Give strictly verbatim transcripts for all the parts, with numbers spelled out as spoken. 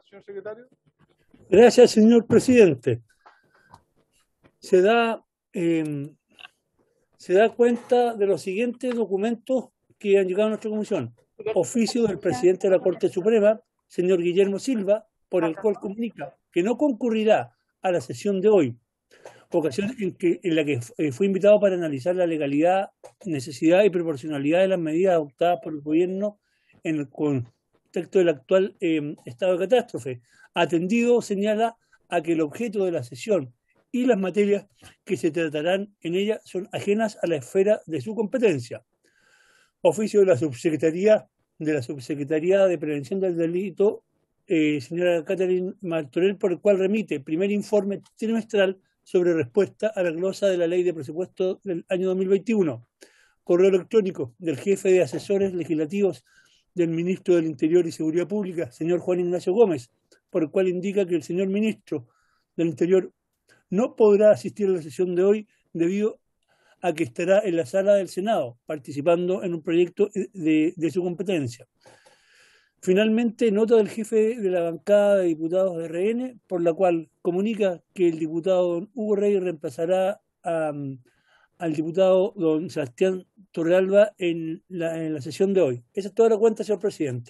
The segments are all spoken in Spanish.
señor secretario. Gracias, señor presidente. Se da, eh, se da cuenta de los siguientes documentos que han llegado a nuestra comisión. Oficio del presidente de la Corte Suprema, señor Guillermo Silva, por el cual comunica que no concurrirá a la sesión de hoy, ocasión en, que, en la que fue invitado para analizar la legalidad, necesidad y proporcionalidad de las medidas adoptadas por el gobierno en el contexto del actual eh, estado de catástrofe. Atendido, señala, a que el objeto de la sesión y las materias que se tratarán en ella son ajenas a la esfera de su competencia. Oficio de la Subsecretaría de la Subsecretaría de Prevención del Delito, eh, señora Catherine Martorell, por el cual remite primer informe trimestral sobre respuesta a la glosa de la Ley de Presupuesto del año dos mil veintiuno. Correo electrónico del jefe de asesores legislativos del ministro del Interior y Seguridad Pública, señor Juan Ignacio Gómez, por el cual indica que el señor ministro del Interior no podrá asistir a la sesión de hoy debido a que estará en la sala del Senado participando en un proyecto de, de su competencia. Finalmente, nota del jefe de la bancada de diputados de R N, por la cual comunica que el diputado don Hugo Rey reemplazará a, al diputado don Sebastián Torrealba en la, en la sesión de hoy. Esa es toda la cuenta, señor presidente.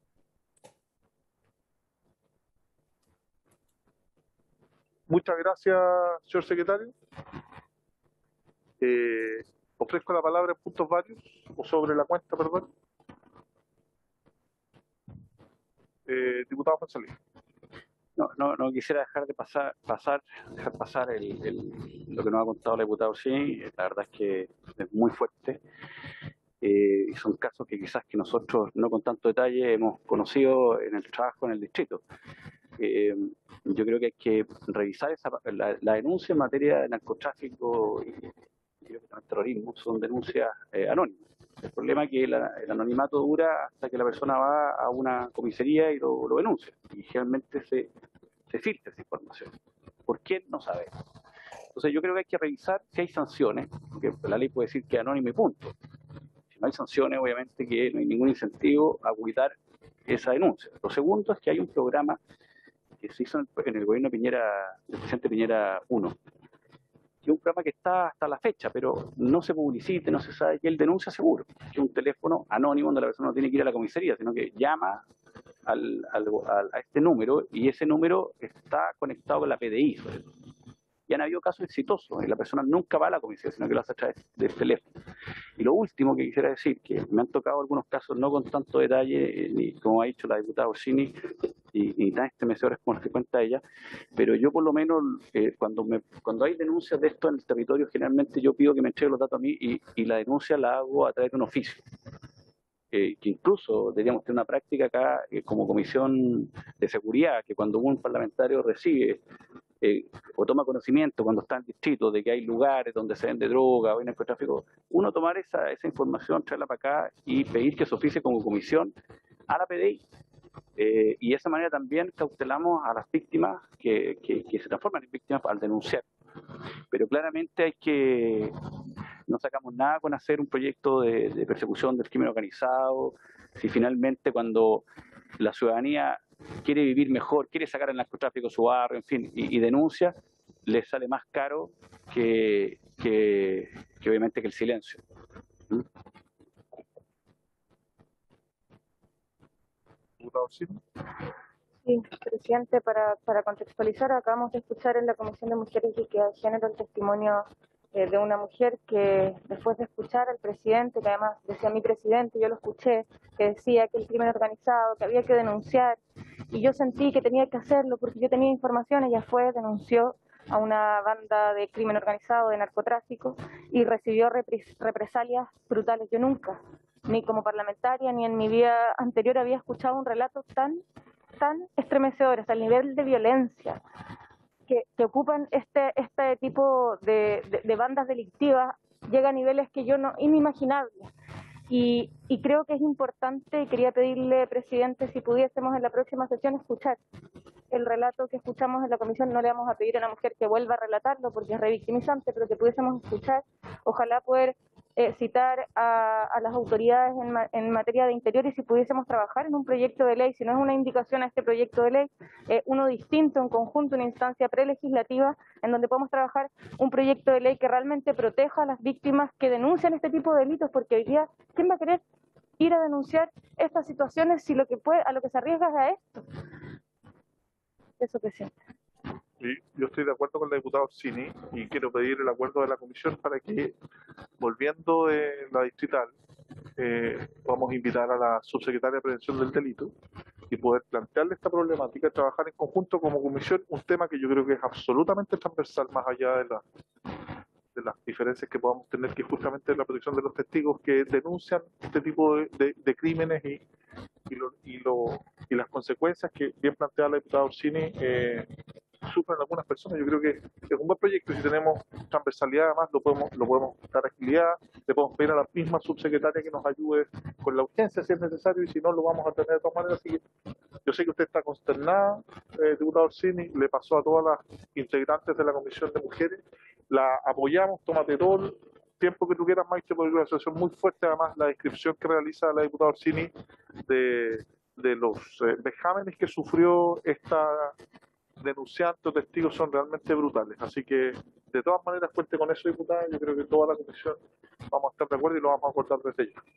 Muchas gracias, señor secretario. Eh, ofrezco la palabra en puntos varios, o sobre la cuenta, perdón. Eh, diputado González. No, no, no quisiera dejar de pasar, pasar, dejar pasar el, el, lo que nos ha contado el diputado Orsini. La verdad es que es muy fuerte. Eh, y son casos que quizás que nosotros no con tanto detalle hemos conocido en el trabajo en el distrito. Eh, yo creo que hay que revisar esa, la, la denuncia en materia de narcotráfico y, y creo que también terrorismo son denuncias eh, anónimas. El problema es que la, el anonimato dura hasta que la persona va a una comisaría y lo, lo denuncia. Y generalmente se, se filtra esa información. ¿Por qué? No sabemos. Entonces yo creo que hay que revisar si hay sanciones, porque la ley puede decir que es anónimo y punto. Si no hay sanciones, obviamente que no hay ningún incentivo a cuidar esa denuncia. Lo segundo es que hay un programa que se hizo en el, en el gobierno de Piñera, del presidente Piñera uno, que es un programa que está hasta la fecha, pero no se publicita, no se sabe, que él denuncia seguro, que es un teléfono anónimo donde la persona no tiene que ir a la comisaría, sino que llama al, al, al, a este número y ese número está conectado con la P D I, sobre todo. Y han habido casos exitosos, y la persona nunca va a la comisaría, sino que lo hace a través del teléfono. Y lo último que quisiera decir, que me han tocado algunos casos no con tanto detalle, eh, ni como ha dicho la diputada Orsini, y, y tan estremecedores como las que cuenta ella, pero yo por lo menos eh, cuando me cuando hay denuncias de esto en el territorio, generalmente yo pido que me entreguen los datos a mí y, y la denuncia la hago a través de un oficio. Eh, que incluso deberíamos tener una práctica acá eh, como comisión de seguridad, que cuando un parlamentario recibe eh, o toma conocimiento cuando está en el distrito de que hay lugares donde se vende droga o hay narcotráfico, uno tomar esa, esa información, traerla para acá y pedir que se oficie como comisión a la P D I. Eh, y de esa manera también cautelamos a las víctimas que, que, que se transforman en víctimas al denunciar. Pero claramente hay que, no sacamos nada con hacer un proyecto de, de persecución del crimen organizado, si finalmente cuando la ciudadanía quiere vivir mejor, quiere sacar el narcotráfico de su barrio, en fin, y, y denuncia, le sale más caro que, que, que obviamente que el silencio. ¿Mm? Sí, presidente, para, para contextualizar, acabamos de escuchar en la Comisión de Mujeres y Equidad de Género el testimonio eh, de una mujer que después de escuchar al presidente, que además decía mi presidente, yo lo escuché, que decía que el crimen organizado, que había que denunciar, y yo sentí que tenía que hacerlo porque yo tenía información. Ella fue, denunció a una banda de crimen organizado, de narcotráfico, y recibió repres represalias brutales. Yo nunca, ni como parlamentaria, ni en mi vida anterior había escuchado un relato tan tan estremecedor, hasta el nivel de violencia que, que ocupan este, este tipo de, de, de bandas delictivas, llega a niveles que yo no, inimaginables. Y, y creo que es importante, quería pedirle, presidente, si pudiésemos en la próxima sesión escuchar el relato que escuchamos en la comisión. No le vamos a pedir a una mujer que vuelva a relatarlo porque es revictimizante, pero que pudiésemos escuchar, ojalá poder eh, citar a, a las autoridades en, ma en materia de interior y si pudiésemos trabajar en un proyecto de ley, si no es una indicación a este proyecto de ley, eh, uno distinto, en conjunto, una instancia prelegislativa, en donde podemos trabajar un proyecto de ley que realmente proteja a las víctimas que denuncian este tipo de delitos, porque hoy día, ¿quién va a querer ir a denunciar estas situaciones si lo que puede, a lo que se arriesga es a esto? Eso, presidente. Y yo estoy de acuerdo con la diputada Orsini y quiero pedir el acuerdo de la comisión para que, volviendo de la distrital, eh, podamos invitar a la subsecretaria de Prevención del Delito y poder plantearle esta problemática y trabajar en conjunto como comisión, un tema que yo creo que es absolutamente transversal más allá de, la, de las diferencias que podamos tener, que justamente es la protección de los testigos que denuncian este tipo de, de, de crímenes y, y, lo, y, lo, y las consecuencias que bien plantea la diputada Orsini eh, sufren algunas personas. Yo creo que es un buen proyecto y si tenemos transversalidad además lo podemos, lo podemos dar agilidad, le podemos pedir a la misma subsecretaria que nos ayude con la urgencia si es necesario y si no lo vamos a tener de todas maneras. Así que yo sé que usted está consternada, eh, diputado Orsini, le pasó a todas las integrantes de la Comisión de Mujeres, la apoyamos, tómate todo el tiempo que tú quieras, Maite, porque es una situación muy fuerte, además la descripción que realiza la diputada Orsini de, de los eh, vejámenes que sufrió esta denunciantes o testigos son realmente brutales. Así que, de todas maneras, cuente con eso, diputada. Yo creo que toda la comisión vamos a estar de acuerdo y lo vamos a acordar desde ya.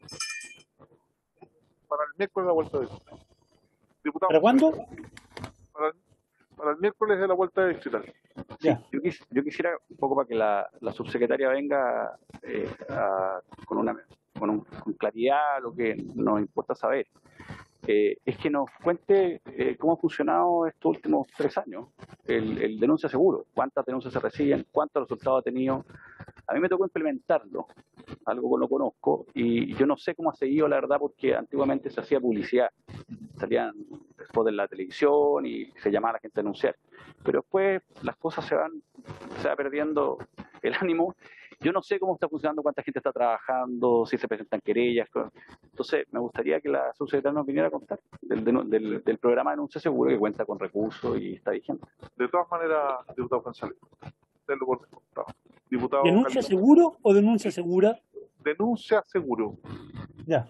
Para el miércoles la vuelta de diputado. ¿Para cuándo? Para el, para el miércoles de la vuelta de distrital. Sí, yo, quis, yo quisiera un poco para que la, la subsecretaria venga eh, a, con, una, con, un, con claridad lo que nos importa saber. Eh, es que nos cuente eh, cómo ha funcionado estos últimos tres años el, el denuncia seguro, cuántas denuncias se reciben, cuántos resultados ha tenido. A mí me tocó implementarlo, algo que no conozco, y yo no sé cómo ha seguido, la verdad, porque antiguamente se hacía publicidad, salían después de la televisión y se llamaba a la gente a denunciar, pero después las cosas se van, se va perdiendo el ánimo. Yo no sé cómo está funcionando, cuánta gente está trabajando, si se presentan querellas. Entonces, me gustaría que la subsecretaria nos viniera a contar del, del, del programa de denuncia seguro que cuenta con recursos y está vigente. De todas maneras, diputado González, tenlo por descontado. Diputado ¿Denuncia Calixto. seguro o denuncia segura? Denuncia seguro. Ya.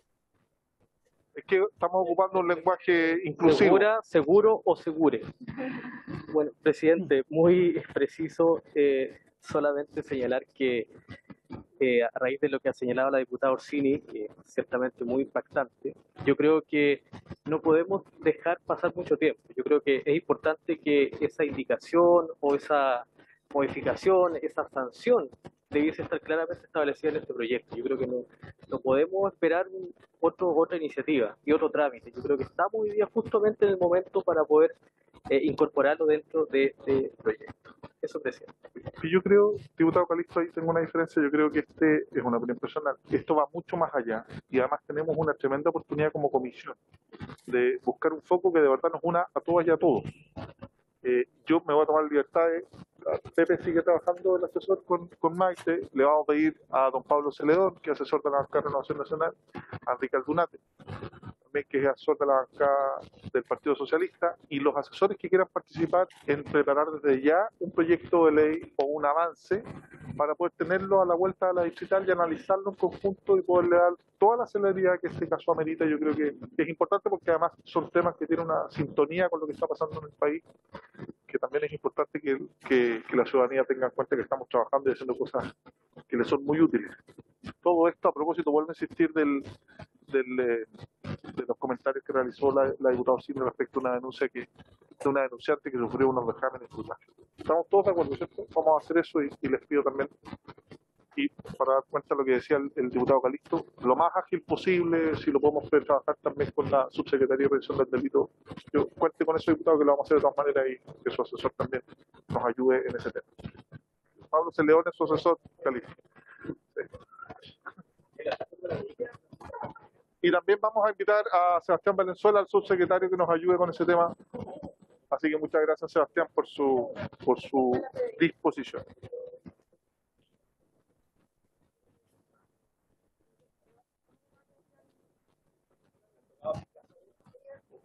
Es que estamos ocupando un lenguaje inclusivo. Segura, seguro o segure. Bueno, presidente, muy preciso, eh, solamente señalar que eh, a raíz de lo que ha señalado la diputada Orsini, que es ciertamente muy impactante, yo creo que no podemos dejar pasar mucho tiempo. Yo creo que es importante que esa indicación o esa modificación, esa sanción, debiese estar claramente establecida en este proyecto. Yo creo que no, no podemos esperar otro, otra iniciativa y otro trámite. Yo creo que estamos hoy día justamente en el momento para poder eh, incorporarlo dentro de este proyecto. Eso, presidente. Y yo creo, diputado Calixto, ahí tengo una diferencia. Yo creo que este es una opinión personal. Esto va mucho más allá y además tenemos una tremenda oportunidad como comisión de buscar un foco que de verdad nos una a todas y a todos. Eh, yo me voy a tomar libertades. Pepe sigue trabajando el asesor con, con Maite. Le vamos a pedir a don Pablo Celedón, que es asesor de la bancada de Renovación Nacional, a Enrique Aldunate, también que es asesor de la bancada del Partido Socialista, y los asesores que quieran participar en preparar desde ya un proyecto de ley o un avance para poder tenerlo a la vuelta de la distrital y analizarlo en conjunto y poderle dar toda la celeridad que este caso amerita. Yo creo que es importante porque además son temas que tienen una sintonía con lo que está pasando en el país, que también es importante que, que, que la ciudadanía tenga en cuenta que estamos trabajando y haciendo cosas que le son muy útiles. Todo esto, a propósito, vuelvo a insistir del, del, eh, de los comentarios que realizó la, la diputada Orsini respecto a una denuncia que, de una denunciante que sufrió unos vejámenes brutales. Estamos todos de acuerdo, ¿cierto? Vamos a hacer eso y, y les pido también, y para dar cuenta de lo que decía el, el diputado Calixto, lo más ágil posible, si lo podemos poder trabajar también con la subsecretaría de Prevención del Delito. Yo cuente con eso, diputado, que lo vamos a hacer de todas maneras y que su asesor también nos ayude en ese tema. Pablo Celedón es su asesor, Calixto. Sí. Y también vamos a invitar a Sebastián Valenzuela, al subsecretario, que nos ayude con ese tema. Así que muchas gracias, Sebastián, por su, por su disposición.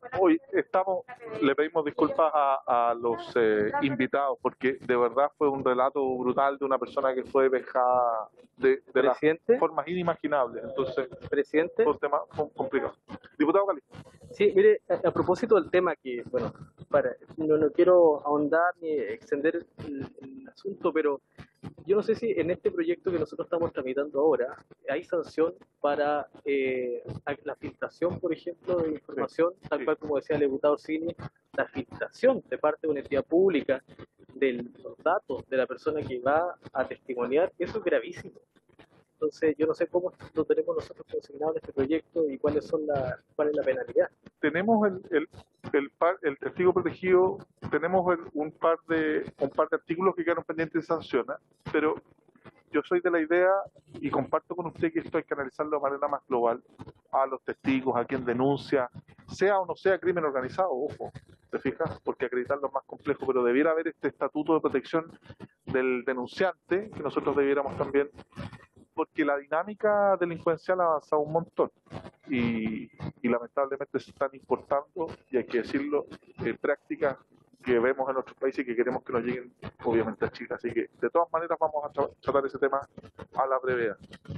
Hoy estamos, le pedimos disculpas a, a los eh, invitados porque de verdad fue un relato brutal de una persona que fue vejada de, de las Presidente, formas inimaginables. Entonces, presidente. fue un tema fue complicado. Diputado Cali. Sí, mire, a, a propósito del tema que, bueno, para, no, no quiero ahondar ni extender el, el asunto, pero yo no sé si en este proyecto que nosotros estamos tramitando ahora hay sanción para eh, la filtración, por ejemplo, de información, tal sí. cual como decía el diputado Cini, la filtración de parte de una entidad pública de los datos de la persona que va a testimoniar, eso es gravísimo. Entonces, yo no sé cómo lo tenemos nosotros consignado en este proyecto y cuáles son la, cuál es la penalidad. Tenemos el, el, el, par, el testigo protegido, tenemos el, un, par de, un par de artículos que quedaron pendientes de sanción, ¿eh? Pero yo soy de la idea y comparto con usted que esto hay que analizarlo de manera más global, a los testigos, a quien denuncia, sea o no sea crimen organizado, ojo, ¿te fijas? Porque acreditarlo es más complejo, pero debiera haber este estatuto de protección del denunciante, que nosotros debiéramos también, porque la dinámica delincuencial ha avanzado un montón y, y lamentablemente se están importando, y hay que decirlo, eh, prácticas que vemos en otros países y que queremos que nos lleguen obviamente a Chile. Así que de todas maneras vamos a tra tratar ese tema a la brevedad.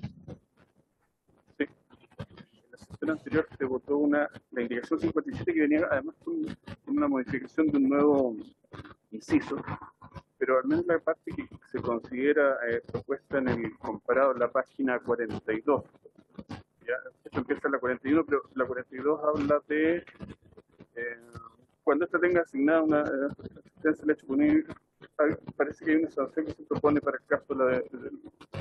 Sí. En la sesión anterior se votó una, la indicación cincuenta y siete que venía además con, con una modificación de un nuevo inciso, pero al menos la parte que se considera eh, propuesta en el comparado en la página cuarenta y dos. Ya, esto empieza en la cuarenta y uno, pero la cuarenta y dos habla de eh, cuando ésta tenga asignada una eh, asistencia al hecho punible, parece que hay una sanción que se propone para el caso de la de, de,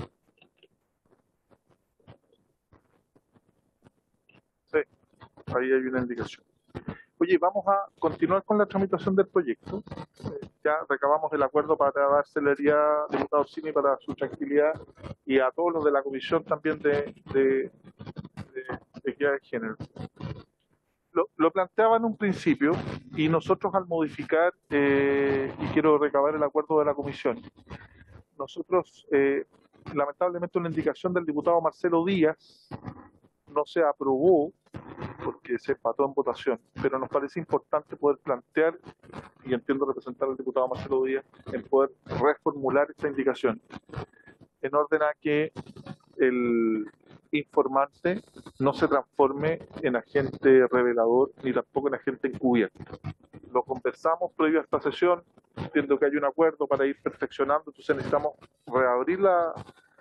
sí, ahí hay una indicación. Oye, vamos a continuar con la tramitación del proyecto. Eh, ya recabamos el acuerdo para dar celeridad, diputado Cini, para su tranquilidad, y a todos los de la comisión también de, de, de, de equidad de género. Lo, lo planteaba en un principio y nosotros al modificar, eh, y quiero recabar el acuerdo de la comisión, nosotros, eh, lamentablemente una indicación del diputado Marcelo Díaz no se aprobó porque se empató en votación, pero nos parece importante poder plantear, y entiendo representar al diputado Marcelo Díaz, en poder reformular esta indicación, en orden a que el informante no se transforme en agente revelador ni tampoco en agente encubierto. Lo conversamos previo a esta sesión, entiendo que hay un acuerdo para ir perfeccionando, entonces necesitamos reabrir la,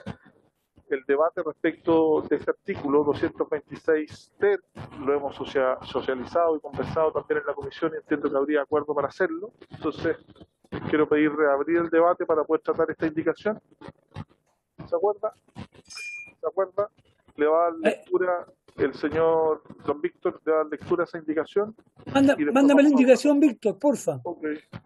el debate respecto de este artículo doscientos veintiséis ter, lo hemos socia, socializado y conversado también en la comisión y entiendo que habría acuerdo para hacerlo, entonces quiero pedir reabrir el debate para poder tratar esta indicación. ¿Se acuerda? ¿Se acuerda? Le va a dar lectura el señor don Víctor, le va a dar lectura a esa indicación. Manda, mándame la indicación, a... Víctor, porfa. Ok,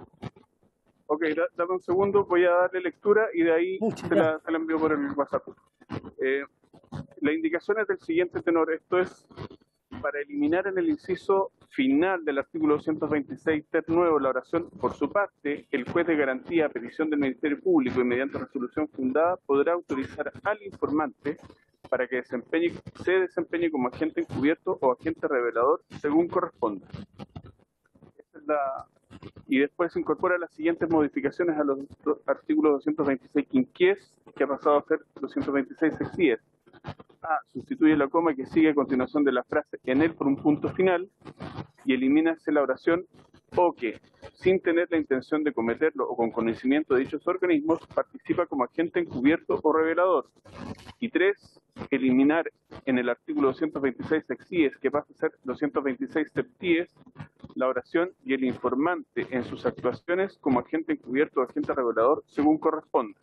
okay da, dame un segundo, voy a darle lectura y de ahí se la, se la envío por el WhatsApp. Eh, la indicación es del siguiente tenor, esto es para eliminar en el inciso final del artículo doscientos veintiséis ter nuevo la oración, por su parte, el juez de garantía a petición del Ministerio Público y mediante resolución fundada podrá autorizar al informante para que desempeñe, se desempeñe como agente encubierto o agente revelador según corresponda. Esa es la, y después se incorpora las siguientes modificaciones a los artículos doscientos veintiséis quinquies, que ha pasado a ser doscientos veintiséis sexties. A. Sustituye la coma que sigue a continuación de la frase en él por un punto final y elimínase la oración o que, sin tener la intención de cometerlo o con conocimiento de dichos organismos, participa como agente encubierto o revelador. Y tres, eliminar en el artículo doscientos veintiséis sexties, que pasa a ser doscientos veintiséis septies, la oración y el informante en sus actuaciones como agente encubierto o agente revelador según corresponda.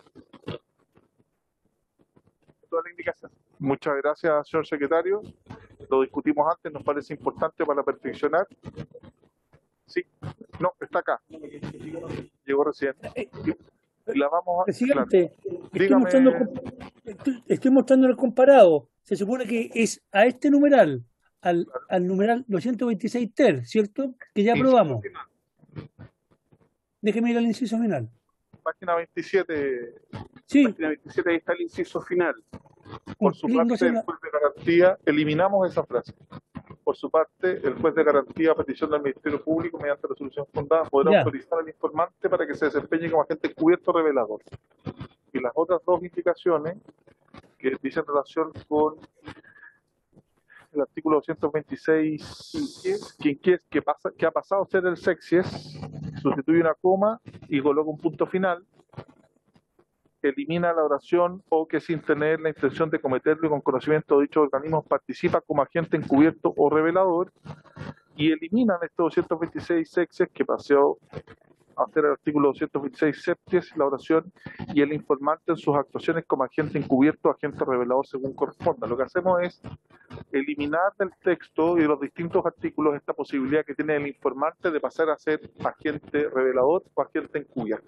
Toda la indicación. Muchas gracias, señor secretario. Lo discutimos antes, nos parece importante para perfeccionar. Sí, no, está acá. Llegó recién. La vamos a... Presidente, claro. estoy, Dígame... mostrando, estoy, estoy mostrando el comparado. Se supone que es a este numeral, al, claro. al numeral doscientos veintiséis ter, ¿cierto? Que ya aprobamos. Déjeme ir al inciso final. Página veintisiete. Sí. Página veintisiete, ahí está el inciso final. Por su parte, después de garantía, eliminamos esa frase. Por su parte, el juez de garantía a petición del Ministerio Público, mediante resolución fundada, podrá Ya. autorizar al informante para que se desempeñe como agente encubierto revelador. Y las otras dos indicaciones que dicen relación con el artículo doscientos veintiséis, quien que, que, pasa, que ha pasado a ser el sexies, sustituye una coma y coloca un punto final, elimina la oración o que sin tener la intención de cometerlo y con conocimiento de dichos organismos participa como agente encubierto o revelador, y eliminan estos doscientos veintiséis sexes que pasó a hacer el artículo doscientos veintiséis septies, la oración y el informante en sus actuaciones como agente encubierto o agente revelador según corresponda. Lo que hacemos es eliminar del texto y de los distintos artículos esta posibilidad que tiene el informante de pasar a ser agente revelador o agente encubierto.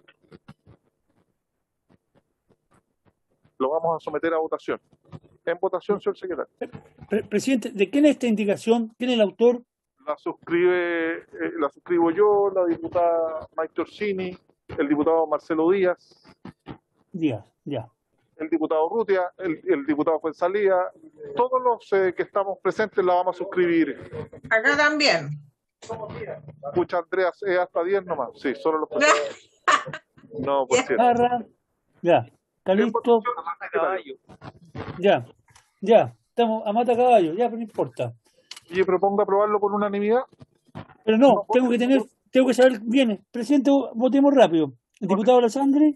Lo vamos a someter a votación. En votación, señor secretario. Pre- presidente, ¿de quién es esta indicación? ¿Quién es el autor? La suscribe, eh, la suscribo yo, la diputada Maite Orsini, el diputado Marcelo Díaz, Díaz, ya. el diputado Rutia, el, el diputado Fuenzalía, todos los eh, que estamos presentes la vamos a suscribir. Acá también. Escucha, Andreas, es hasta diez nomás. Sí, solo los presentes. No, por cierto. Parra, ya. Calixto, ya. Ya. Estamos a mata caballo, ya, pero no importa. Y propongo aprobarlo por unanimidad. Pero no, tengo que tener, tengo que saber bien. Presidente, votemos rápido. Diputado Alessandri.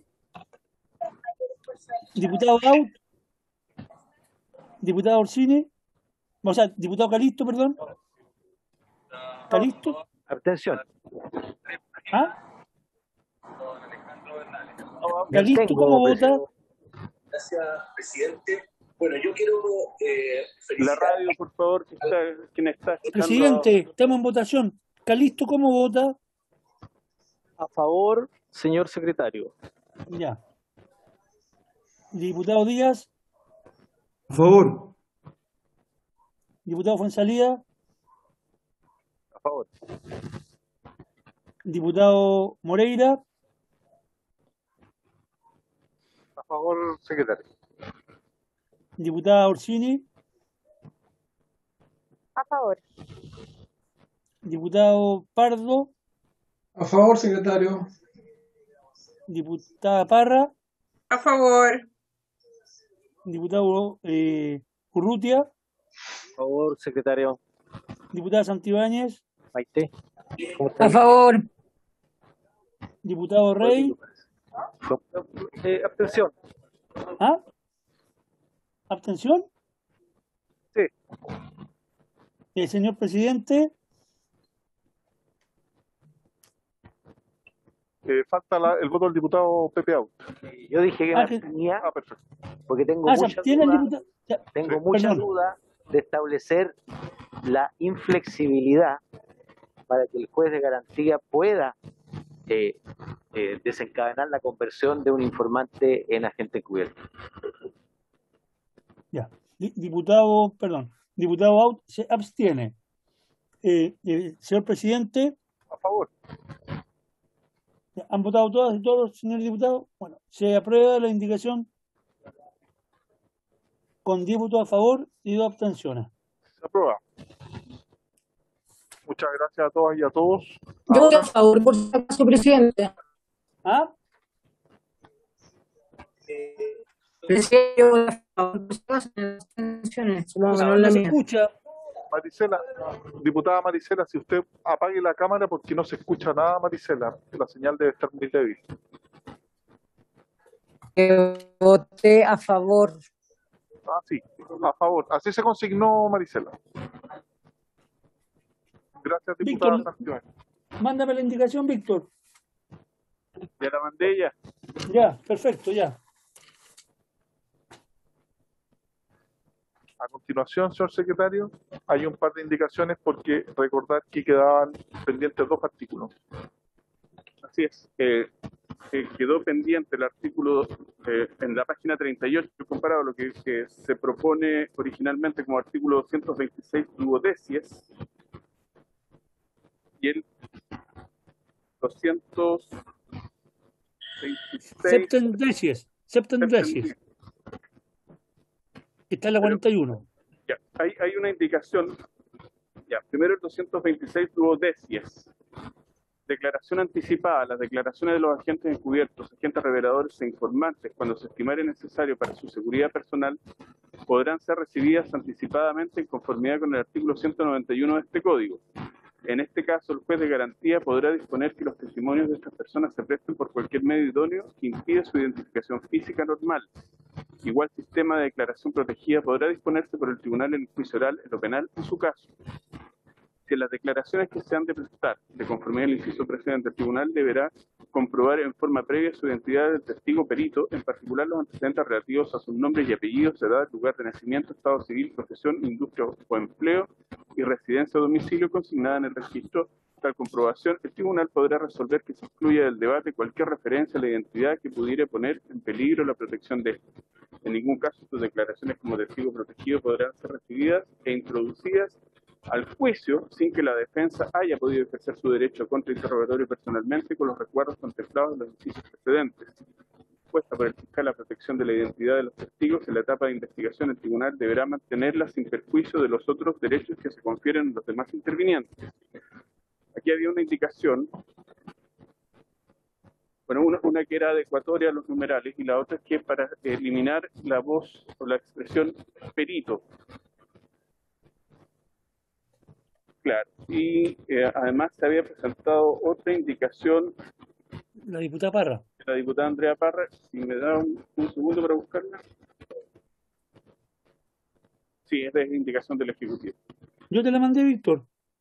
Diputado Out. Diputado Orsini. O sea, diputado Calixto, perdón. Calixto. Abstención. ¿Ah? Calixto, ¿cómo vota? Gracias, presidente. Bueno, yo quiero eh, La radio, por favor, que está, quien está escuchando. Presidente, estamos en votación. Calixto, ¿cómo vota? A favor, señor secretario. Ya. Diputado Díaz. A favor. Diputado Fuenzalía. A favor. Diputado Moreira. A favor, secretario. Diputada Orsini. A favor. Diputado Pardo. A favor, secretario. Diputada Parra. A favor. Diputado eh, Urrutia. A favor, secretario. Diputada Santibáñez. Maite. ¿Cómo A estás? favor. Diputado Rey. Eh, abstención. ¿Ah? ¿Abstención? Sí. El señor presidente. Eh, falta la, el voto del diputado Pepe Out. Yo dije que me Ah, que- abstenía Ah, perfecto. porque tengo Ah, se muchas abstiene el dudas, diputado. Ya, tengo Sí. muchas Perdón. dudas de establecer la inflexibilidad para que el juez de garantía pueda eh, eh, desencadenar la conversión de un informante en agente encubierto. ya. Di- Diputado, perdón. Diputado Out se abstiene. Eh, eh, señor presidente. A favor. ¿Han votado todas y todos, señor diputado? Bueno, se aprueba la indicación con diez votos a favor y dos abstenciones. Se aprueba. Muchas gracias a todas y a todos. Yo Ahora, a favor, por si acaso, presidente. ¿Ah? Presidente, yo voy a favor, por si acaso, en las abstenciones. Solo No, no la no se mía. escucha. Maricela, diputada Maricela, si usted apague la cámara porque no se escucha nada, Maricela, la señal debe estar muy débil. Que voté a favor. Ah, sí, a favor. Así se consignó, Maricela. Gracias, diputada Víctor. Santibáñez. Mándame la indicación, Víctor. Ya la mandé ya. Ya, perfecto, ya. A continuación, señor secretario, hay un par de indicaciones porque recordar que quedaban pendientes dos artículos. Así es. Eh, eh, quedó pendiente el artículo eh, en la página treinta y ocho, comparado a lo que, que se propone originalmente como artículo doscientos veintiséis duodécies y el doscientos veintiséis. Septendecies. Septendecies. Está en la cuarenta y uno. Ya, hay, hay una indicación Ya, primero el doscientos veintiséis duodecias. Declaración anticipada. Las declaraciones de los agentes encubiertos, agentes reveladores e informantes, cuando se estimare necesario para su seguridad personal, podrán ser recibidas anticipadamente en conformidad con el artículo ciento noventa y uno de este Código. En este caso, el juez de garantía podrá disponer que los testimonios de estas personas se presten por cualquier medio idóneo que impida su identificación física normal. Igual sistema de declaración protegida podrá disponerse por el tribunal en el juicio oral, en lo penal, en su caso. Si en las declaraciones que se han de prestar, de conformidad al inciso precedente, el tribunal deberá comprobar en forma previa su identidad del testigo perito, en particular los antecedentes relativos a sus nombres y apellidos, edad, lugar de nacimiento, estado civil, profesión, industria o empleo y residencia o domicilio consignada en el registro. Tal comprobación, el tribunal podrá resolver que se excluya del debate cualquier referencia a la identidad que pudiera poner en peligro la protección de éste. En ningún caso sus declaraciones como testigo protegido podrán ser recibidas e introducidas al juicio sin que la defensa haya podido ejercer su derecho a contrainterrogatorio personalmente con los recuerdos contemplados en los incisos precedentes. Puesta por el fiscal la protección de la identidad de los testigos en la etapa de investigación, el tribunal deberá mantenerla sin perjuicio de los otros derechos que se confieren a los demás intervinientes. Aquí había una indicación, bueno, una, una que era adecuatoria a los numerales y la otra es que para eliminar la voz o la expresión perito. Claro, y eh, además se había presentado otra indicación. La diputada Parra. La diputada Andrea Parra, si me da un, un segundo para buscarla. Sí, esta es la indicación del Ejecutivo. Yo te la mandé, Víctor.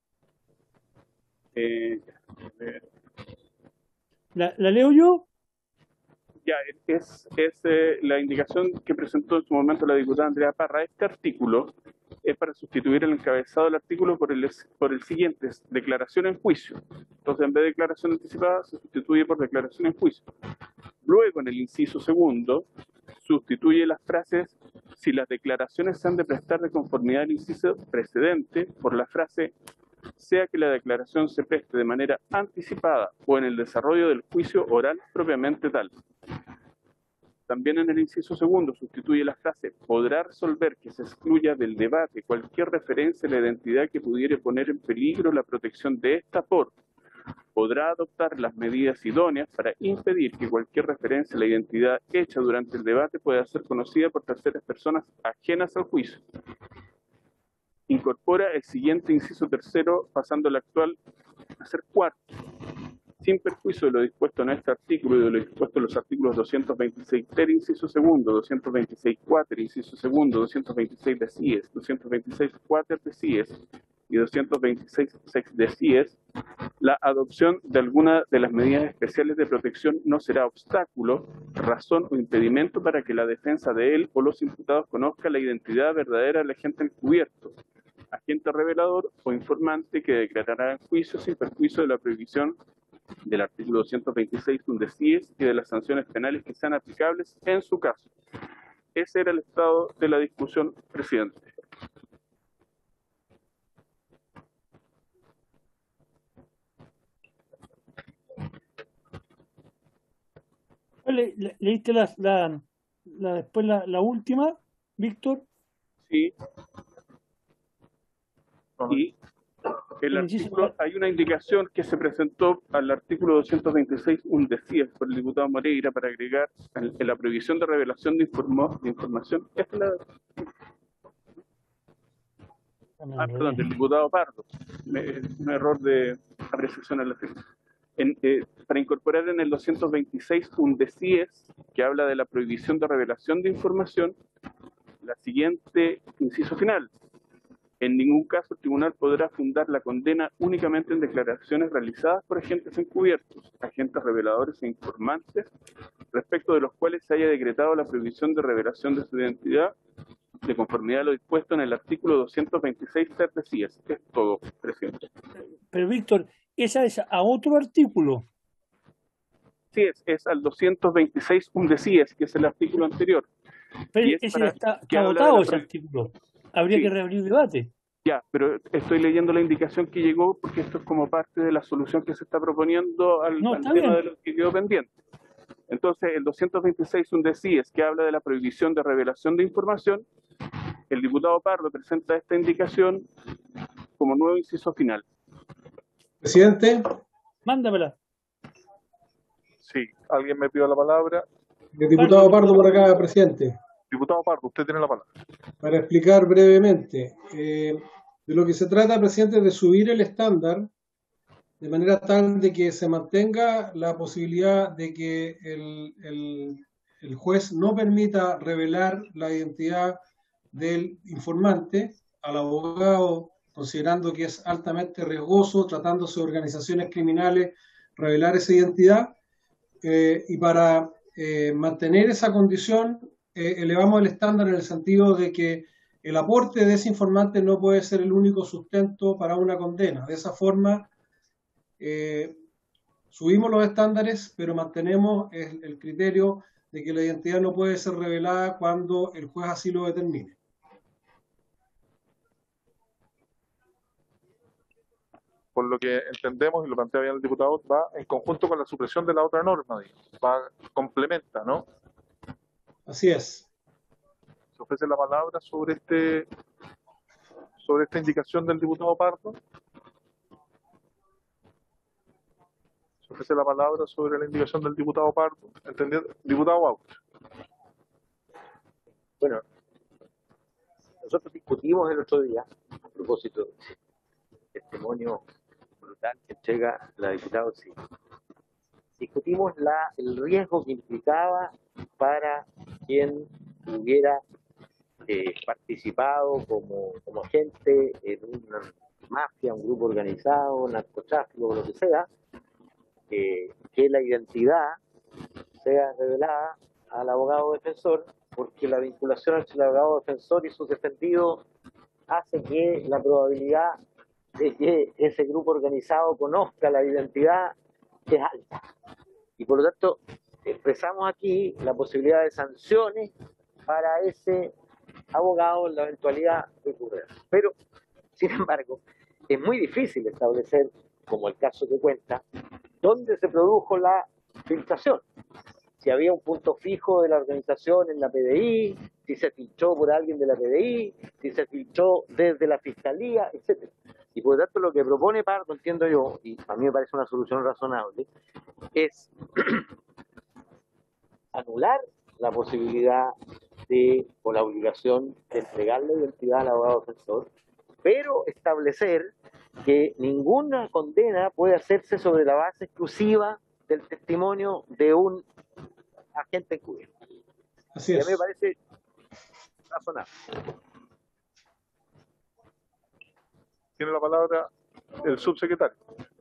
Eh, eh, ¿La, ¿La leo yo? ya, es, es eh, la indicación que presentó en su momento la diputada Andrea Parra. Este artículo es para sustituir el encabezado del artículo por el, por el siguiente, es declaración en juicio. Entonces, en vez de declaración anticipada, se sustituye por declaración en juicio. Luego, en el inciso segundo, sustituye las frases, si las declaraciones se han de prestar de conformidad al inciso precedente, por la frase, sea que la declaración se preste de manera anticipada o en el desarrollo del juicio oral propiamente tal. También en el inciso segundo sustituye la frase podrá resolver que se excluya del debate cualquier referencia a la identidad que pudiera poner en peligro la protección de esta por podrá adoptar las medidas idóneas para impedir que cualquier referencia a la identidad hecha durante el debate pueda ser conocida por terceras personas ajenas al juicio. Incorpora el siguiente inciso tercero pasando el actual a ser cuarto. Sin perjuicio de lo dispuesto en este artículo y de lo dispuesto en los artículos doscientos veintiséis ter, inciso segundo, doscientos veintiséis cuater, inciso segundo, doscientos veintiséis de C I E S, doscientos veintiséis cuater de C I E S y doscientos veintiséis sex de C I E S, la adopción de alguna de las medidas especiales de protección no será obstáculo, razón o impedimento para que la defensa de él o los imputados conozca la identidad verdadera del agente encubierto, agente revelador o informante que declarará en juicio sin perjuicio de la prohibición del artículo doscientos veintiséis de C I E S y de las sanciones penales que sean aplicables en su caso. Ese era el estado de la discusión, presidente. ¿Le, le, ¿Leíste la, la, la, después la, la última, Víctor? Sí. Y el artículo, hay una indicación que se presentó al artículo doscientos veintiséis un de C I E S por el diputado Moreira para agregar en, en la prohibición de revelación de, informo, de información. Esta es la... Ah, perdón, del diputado Pardo. Me, un error de apreciación a la firma. En, eh, para incorporar en el doscientos veintiséis un de C I E S que habla de la prohibición de revelación de información, la siguiente inciso final. En ningún caso el tribunal podrá fundar la condena únicamente en declaraciones realizadas por agentes encubiertos, agentes reveladores e informantes, respecto de los cuales se haya decretado la prohibición de revelación de su identidad de conformidad a lo dispuesto en el artículo doscientos veintiséis ter de C I E S. Es todo, presidente. Pero, Víctor, esa es a otro artículo. Sí, es, es al doscientos veintiséis un de C I E S, que es el artículo anterior. Pero ese está, está votado ese artículo. Habría sí. que reabrir debate. Ya, pero estoy leyendo la indicación que llegó porque esto es como parte de la solución que se está proponiendo al, no, al tema bien. de lo que quedó pendiente. Entonces, el doscientos veintiséis un de C I E S, que habla de la prohibición de revelación de información, el diputado Pardo presenta esta indicación como nuevo inciso final. Presidente. Mándamela. Sí, alguien me pidió la palabra. El diputado Pardo por acá, presidente. Diputado Pardo, usted tiene la palabra. Para explicar brevemente, eh, de lo que se trata, presidente, es de subir el estándar de manera tal de que se mantenga la posibilidad de que el, el, el juez no permita revelar la identidad del informante al abogado, considerando que es altamente riesgoso, tratándose de organizaciones criminales, revelar esa identidad, eh, y para eh, mantener esa condición, eh, elevamos el estándar en el sentido de que el aporte de ese informante no puede ser el único sustento para una condena. De esa forma, eh, subimos los estándares, pero mantenemos el, el criterio de que la identidad no puede ser revelada cuando el juez así lo determine. Por lo que entendemos, y lo plantea bien el diputado, va en conjunto con la supresión de la otra norma, digamos. Va, complementa, ¿no? Así es. Se ofrece la palabra sobre este sobre esta indicación del diputado Pardo. Se ofrece la palabra sobre la indicación del diputado Pardo. ¿Entendido? Diputado Out. Bueno, nosotros discutimos el otro día, a propósito del testimonio brutal que entrega la diputada sí. Discutimos la, el riesgo que implicaba para quien hubiera eh, participado como, como agente en una mafia, un grupo organizado, narcotráfico, o lo que sea, eh, que la identidad sea revelada al abogado defensor, porque la vinculación entre el abogado defensor y sus defendidos hace que la probabilidad de que ese grupo organizado conozca la identidad es alta. Y por lo tanto, expresamos aquí la posibilidad de sanciones para ese abogado en la eventualidad de ocurrir. Pero, sin embargo, es muy difícil establecer, como el caso que cuenta, dónde se produjo la filtración. Si había un punto fijo de la organización en la P D I, si se filtró por alguien de la P D I, si se filtró desde la Fiscalía, etcétera. Y por lo tanto lo que propone Pardo, entiendo yo, y a mí me parece una solución razonable, es anular la posibilidad de, o la obligación de entregar la identidad al abogado defensor, pero establecer que ninguna condena puede hacerse sobre la base exclusiva del testimonio de un agente encubierto. Así es. es. A mí me parece razonable. Tiene la palabra el subsecretario.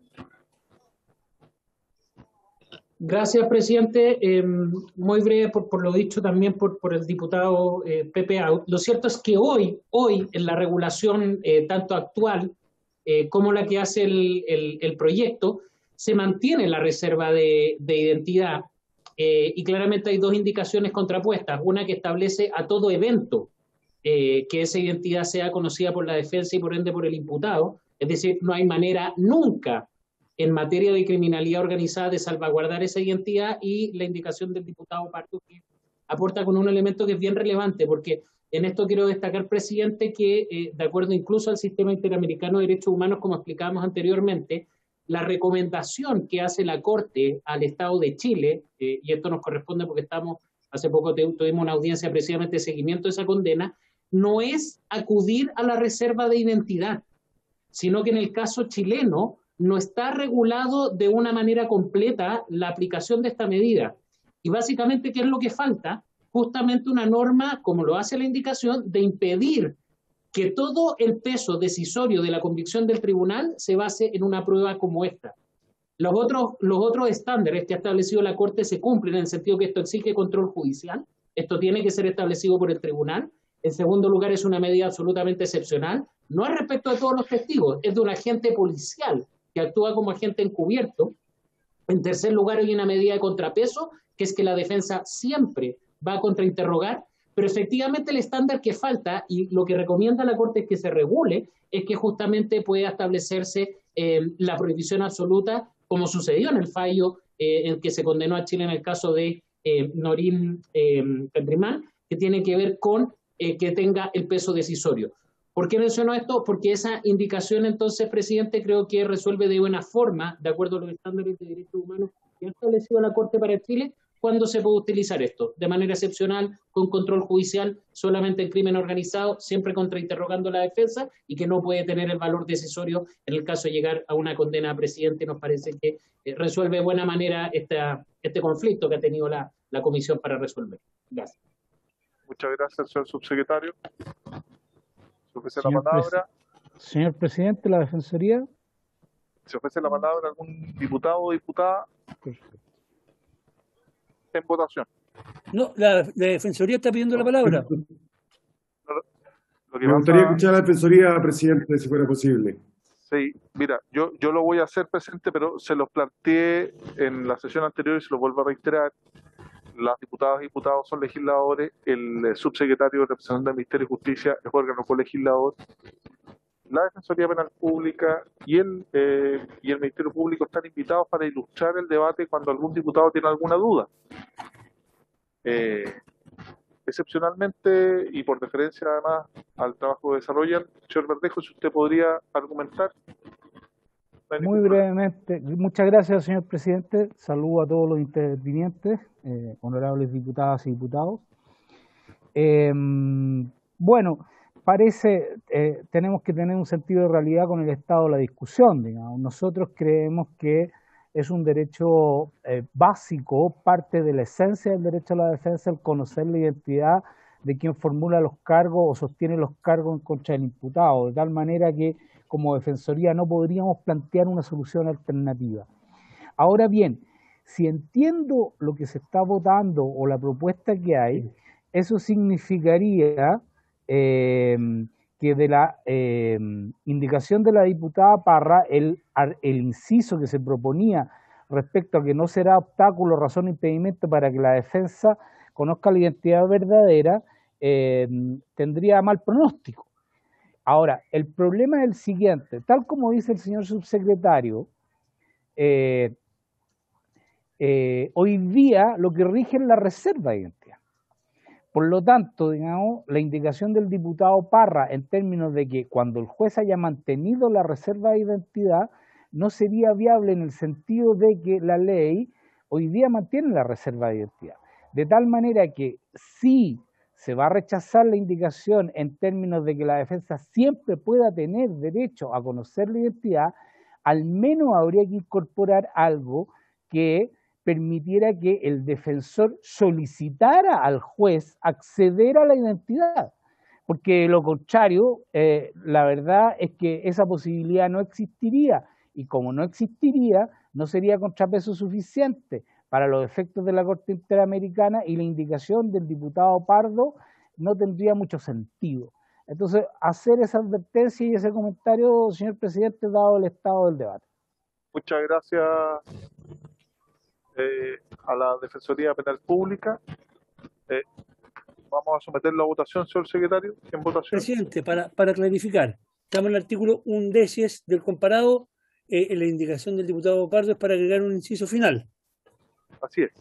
Gracias, presidente. Eh, muy breve por, por lo dicho también por, por el diputado eh, Pepe Out. Lo cierto es que hoy, hoy en la regulación eh, tanto actual eh, como la que hace el, el, el proyecto, se mantiene la reserva de, de identidad eh, y claramente hay dos indicaciones contrapuestas. Una que establece a todo evento eh, que esa identidad sea conocida por la defensa y por ende por el imputado. Es decir, no hay manera nunca en materia de criminalidad organizada de salvaguardar esa identidad, y la indicación del diputado Pardo que aporta con un elemento que es bien relevante, porque en esto quiero destacar, presidente, que eh, de acuerdo incluso al sistema interamericano de derechos humanos, como explicábamos anteriormente, la recomendación que hace la Corte al Estado de Chile, eh, y esto nos corresponde porque estamos, hace poco tuvimos una audiencia precisamente de seguimiento de esa condena, no es acudir a la reserva de identidad, sino que en el caso chileno no está regulado de una manera completa la aplicación de esta medida. Y básicamente, ¿qué es lo que falta? Justamente una norma, como lo hace la indicación, de impedir que todo el peso decisorio de la convicción del tribunal se base en una prueba como esta. Los otros, los otros estándares que ha establecido la Corte se cumplen en el sentido que esto exige control judicial, esto tiene que ser establecido por el tribunal. En segundo lugar, es una medida absolutamente excepcional, no es respecto de todos los testigos, es de un agente policial que actúa como agente encubierto. En tercer lugar, hay una medida de contrapeso, que es que la defensa siempre va a contrainterrogar, pero efectivamente el estándar que falta, y lo que recomienda la Corte es que se regule, es que justamente pueda establecerse eh, la prohibición absoluta, como sucedió en el fallo eh, en que se condenó a Chile en el caso de eh, Norín eh, Pendrimán, que tiene que ver con eh, que tenga el peso decisorio. ¿Por qué menciono esto? Porque esa indicación, entonces, presidente, creo que resuelve de buena forma, de acuerdo a los estándares de derechos humanos que ha establecido la Corte para Chile, cuándo se puede utilizar esto, de manera excepcional, con control judicial, solamente en crimen organizado, siempre contrainterrogando a la defensa, y que no puede tener el valor decisorio en el caso de llegar a una condena a presidente. Nos parece que eh, resuelve de buena manera esta, este conflicto que ha tenido la, la comisión para resolver. Gracias. Muchas gracias, señor subsecretario. Se ofrece Señor la palabra. Pres Señor presidente, la Defensoría. Se ofrece la palabra a algún diputado o diputada. Perfecto. En votación. No, la, la Defensoría está pidiendo la palabra. Lo que Me gustaría pasa, escuchar a la Defensoría, presidente, si fuera posible. sí, mira, yo, yo lo voy a hacer presente, pero se los planteé en la sesión anterior y se los vuelvo a reiterar. Las diputadas y diputados son legisladores, el eh, subsecretario de representación del Ministerio de Justicia es órgano colegislador, la Defensoría Penal Pública y el, eh, y el Ministerio Público están invitados para ilustrar el debate cuando algún diputado tiene alguna duda. Eh, excepcionalmente, y por deferencia además al trabajo que desarrollan, señor Verdejo, si usted podría argumentar. Muy brevemente, muchas gracias, señor presidente. Saludo a todos los intervinientes, eh, honorables diputadas y diputados. Eh, bueno, parece, eh, tenemos que tener un sentido de realidad con el estado de la discusión, digamos. Nosotros creemos que es un derecho eh, básico, parte de la esencia del derecho a la defensa, el conocer la identidad de quien formula los cargos o sostiene los cargos en contra del imputado, de tal manera que como Defensoría no podríamos plantear una solución alternativa. Ahora bien, si entiendo lo que se está votando o la propuesta que hay, eso significaría eh, que de la eh, indicación de la diputada Parra, el, el inciso que se proponía respecto a que no será obstáculo, razón o impedimento para que la defensa conozca la identidad verdadera, eh, tendría mal pronóstico. Ahora, el problema es el siguiente, tal como dice el señor subsecretario, eh, eh, hoy día lo que rige es la reserva de identidad. Por lo tanto, digamos, la indicación del diputado Parra en términos de que cuando el juez haya mantenido la reserva de identidad, no sería viable en el sentido de que la ley hoy día mantiene la reserva de identidad. De tal manera que sí se va a rechazar la indicación en términos de que la defensa siempre pueda tener derecho a conocer la identidad, al menos habría que incorporar algo que permitiera que el defensor solicitara al juez acceder a la identidad, porque lo contrario, eh, la verdad es que esa posibilidad no existiría, y como no existiría, no sería contrapeso suficiente para los efectos de la Corte Interamericana, y la indicación del diputado Pardo no tendría mucho sentido. Entonces, hacer esa advertencia y ese comentario, señor presidente, dado el estado del debate. Muchas gracias eh, a la Defensoría Penal Pública. Eh, vamos a someterlo a votación, señor secretario. ¿En votación? Presidente, para, para clarificar, estamos en el artículo undecies del comparado, eh, en la indicación del diputado Pardo es para agregar un inciso final. Así es.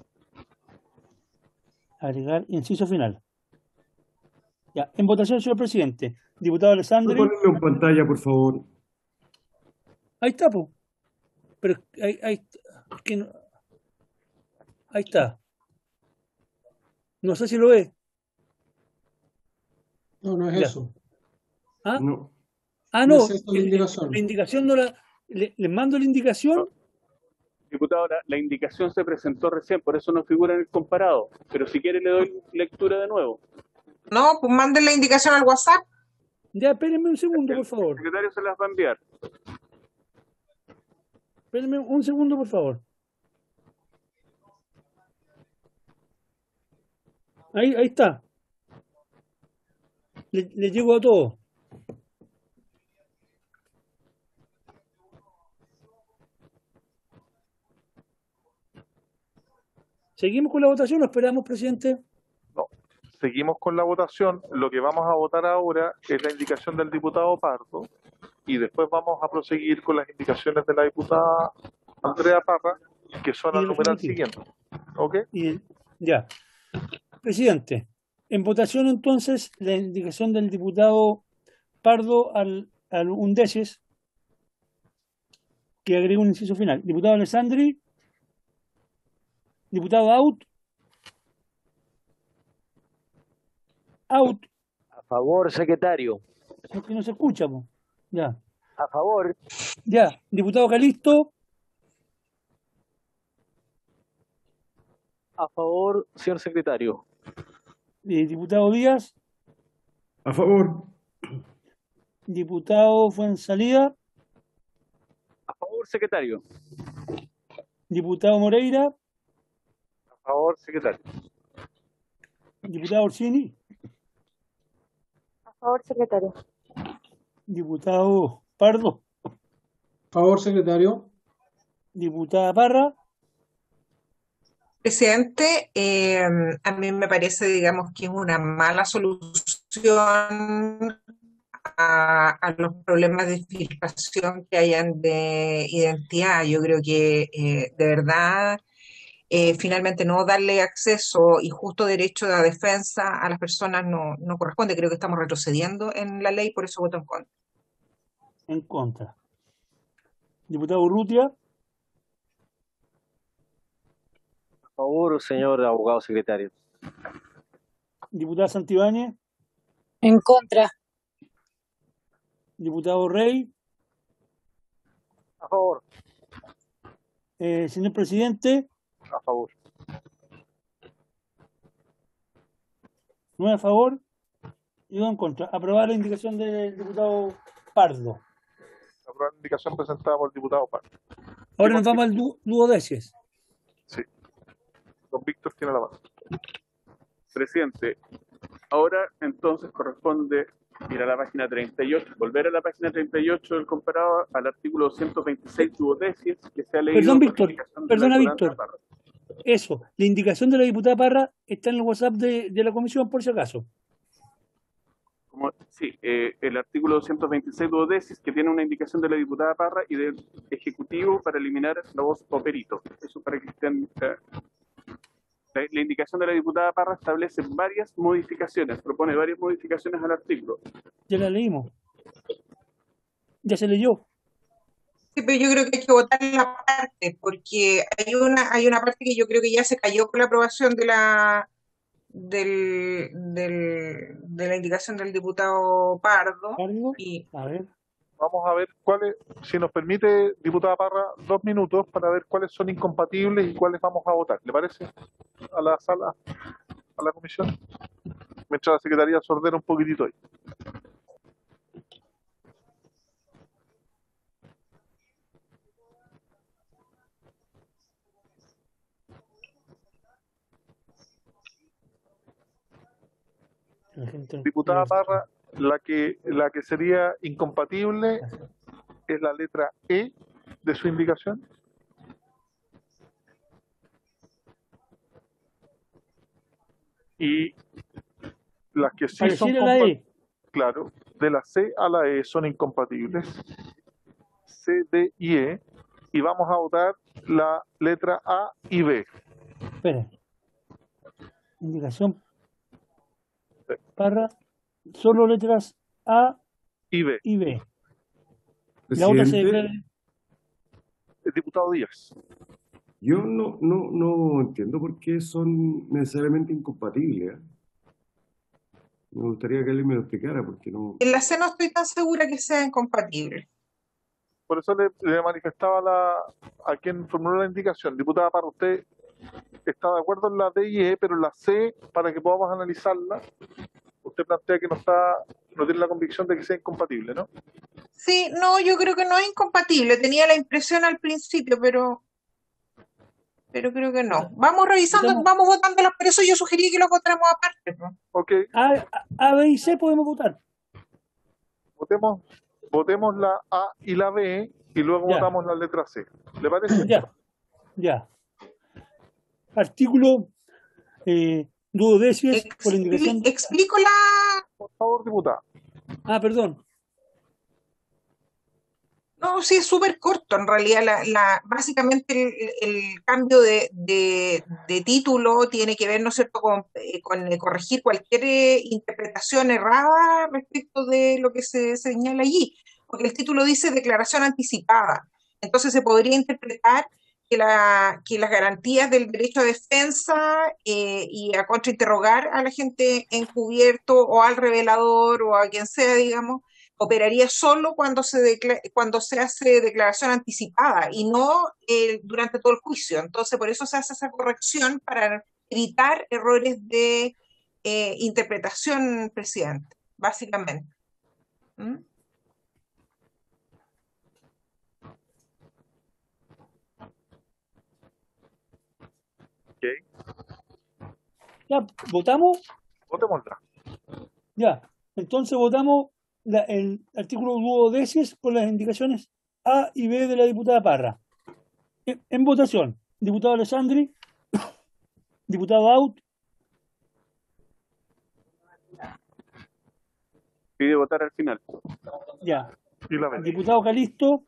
Agregar inciso final. Ya, en votación, señor presidente. Diputado Alessandri. Ponlo en pantalla, por favor. Ahí está, po. Pero ahí, ahí, es que no, ahí está. No sé si lo ve. No, no es Ya. eso. ¿Ah? No. Ah, No no. es esa la el- indicación. La indicación no la. le- ¿Les mando la indicación? Diputado, la, la indicación se presentó recién, por eso no figura en el comparado. Pero si quiere le doy lectura de nuevo. No, pues manden la indicación al WhatsApp. Ya, espérenme un segundo, por favor. El secretario se las va a enviar. Espérenme un segundo, por favor. Ahí, ahí está. Le, le llego a todo. ¿Seguimos con la votación o esperamos, presidente? No. Seguimos con la votación. Lo que vamos a votar ahora es la indicación del diputado Pardo y después vamos a proseguir con las indicaciones de la diputada Andrea Parra, que son Y al el numeral definitivo. siguiente. ¿Ok? Y, ya. Presidente, en votación entonces la indicación del diputado Pardo al, al undécies, que agrega un inciso final. Diputado Alessandri. Diputado Out. Out. A favor, secretario. Es que no se escucha, po. Ya. A favor. Ya. Diputado Calisto. A favor, señor secretario. Eh, diputado Díaz. A favor. Diputado Fuenzalida. A favor, secretario. Diputado Moreira. A favor, secretario. Diputado Orsini. A favor, secretario. Diputado Pardo. Favor, secretario. Diputada Parra. Presidente, eh, a mí me parece, digamos, que es una mala solución a, a los problemas de filtración que hayan de identidad. Yo creo que eh, de verdad, eh, finalmente no darle acceso y justo derecho de defensa a las personas no, no corresponde. Creo que estamos retrocediendo en la ley, por eso voto en contra. En contra. Diputado Urrutia. A favor, señor abogado secretario. Diputada Santibáñez. En contra. Diputado Rey. A favor. Eh, señor presidente. A favor. Nueve a favor y dos en contra. Aprobar la indicación del diputado Pardo. Aprobar la indicación presentada por el diputado Pardo. Ahora nos vamos al du duodécies. Sí. Don Víctor tiene la base. Presidente, ahora entonces corresponde ir a la página treinta y ocho, volver a la página treinta y ocho del comparado al artículo doscientos veintiséis duodécies que se ha leído. Perdón, Víctor. indicación de Perdona, la Víctor. Parra. Eso. La indicación de la diputada Parra está en el WhatsApp de, de la comisión, por si acaso. Como, sí, eh, el artículo doscientos veintiséis duodécies que tiene una indicación de la diputada Parra y del Ejecutivo para eliminar la voz o perito. Eso para que estén... Eh, La, la indicación de la diputada Parra establece varias modificaciones, propone varias modificaciones al artículo. Ya la leímos. Ya se leyó. Sí, pero yo creo que hay que votar la parte, porque hay una, hay una parte que yo creo que ya se cayó con la aprobación de la del, del, de la indicación del diputado Pardo. ¿Pardo? Y a ver. Vamos a ver cuáles, si nos permite, diputada Parra, dos minutos para ver cuáles son incompatibles y cuáles vamos a votar. ¿Le parece? A la sala, a la comisión. Mientras la secretaría se ordena un poquitito ahí. Diputada Parra, la que, la que sería incompatible es la letra E de su indicación. Y las que sí son Pareciera la E. claro, de la C a la E son incompatibles. C, D y E. Y vamos a votar la letra A y B. Espera. Indicación Parra. Solo letras A y B. Y B. La otra se declara... El diputado Díaz. Yo no, no, no entiendo por qué son necesariamente incompatibles. ¿eh? Me gustaría que alguien me lo explicara, porque no... en la C no estoy tan segura que sea incompatible. Por eso le, le manifestaba la, a quien formuló la indicación. Diputada Parra, usted está de acuerdo en la D y E, pero en la C, para que podamos analizarla, usted plantea que no está, no tiene la convicción de que sea incompatible, ¿no? Sí, no, yo creo que no es incompatible. Tenía la impresión al principio, pero pero creo que no. Vamos revisando, Estamos... vamos votando, por eso yo sugerí que lo votáramos aparte, ¿no? Ok. A, A, A, B y C podemos votar. Votemos, votemos la A y la B y luego Ya. votamos la letra C. ¿Le parece? Ya, ya. Artículo eh, duodécies por indicación... Expli- explico la... Por favor, diputada. Ah, perdón. No, sí, es súper corto. En realidad, la, la, básicamente el, el cambio de, de, de título tiene que ver, ¿no es cierto?, con, eh, con eh, corregir cualquier eh, interpretación errada respecto de lo que se señala allí. Porque el título dice declaración anticipada. Entonces se podría interpretar que, la, que las garantías del derecho a defensa eh, y a contrainterrogar a la gente encubierto o al revelador o a quien sea, digamos, operaría solo cuando se, decla- cuando se hace declaración anticipada y no eh, durante todo el juicio. Entonces, por eso se hace esa corrección para evitar errores de eh, interpretación, presidente, básicamente. ¿Mm? Ya, ¿votamos? Votémosla. Ya, entonces votamos la- el artículo duodecies con las indicaciones A y B de la diputada Parra. En, en votación, diputado Alessandri, diputado Out, Pide votar al final. ya, Y la B. diputado Calisto,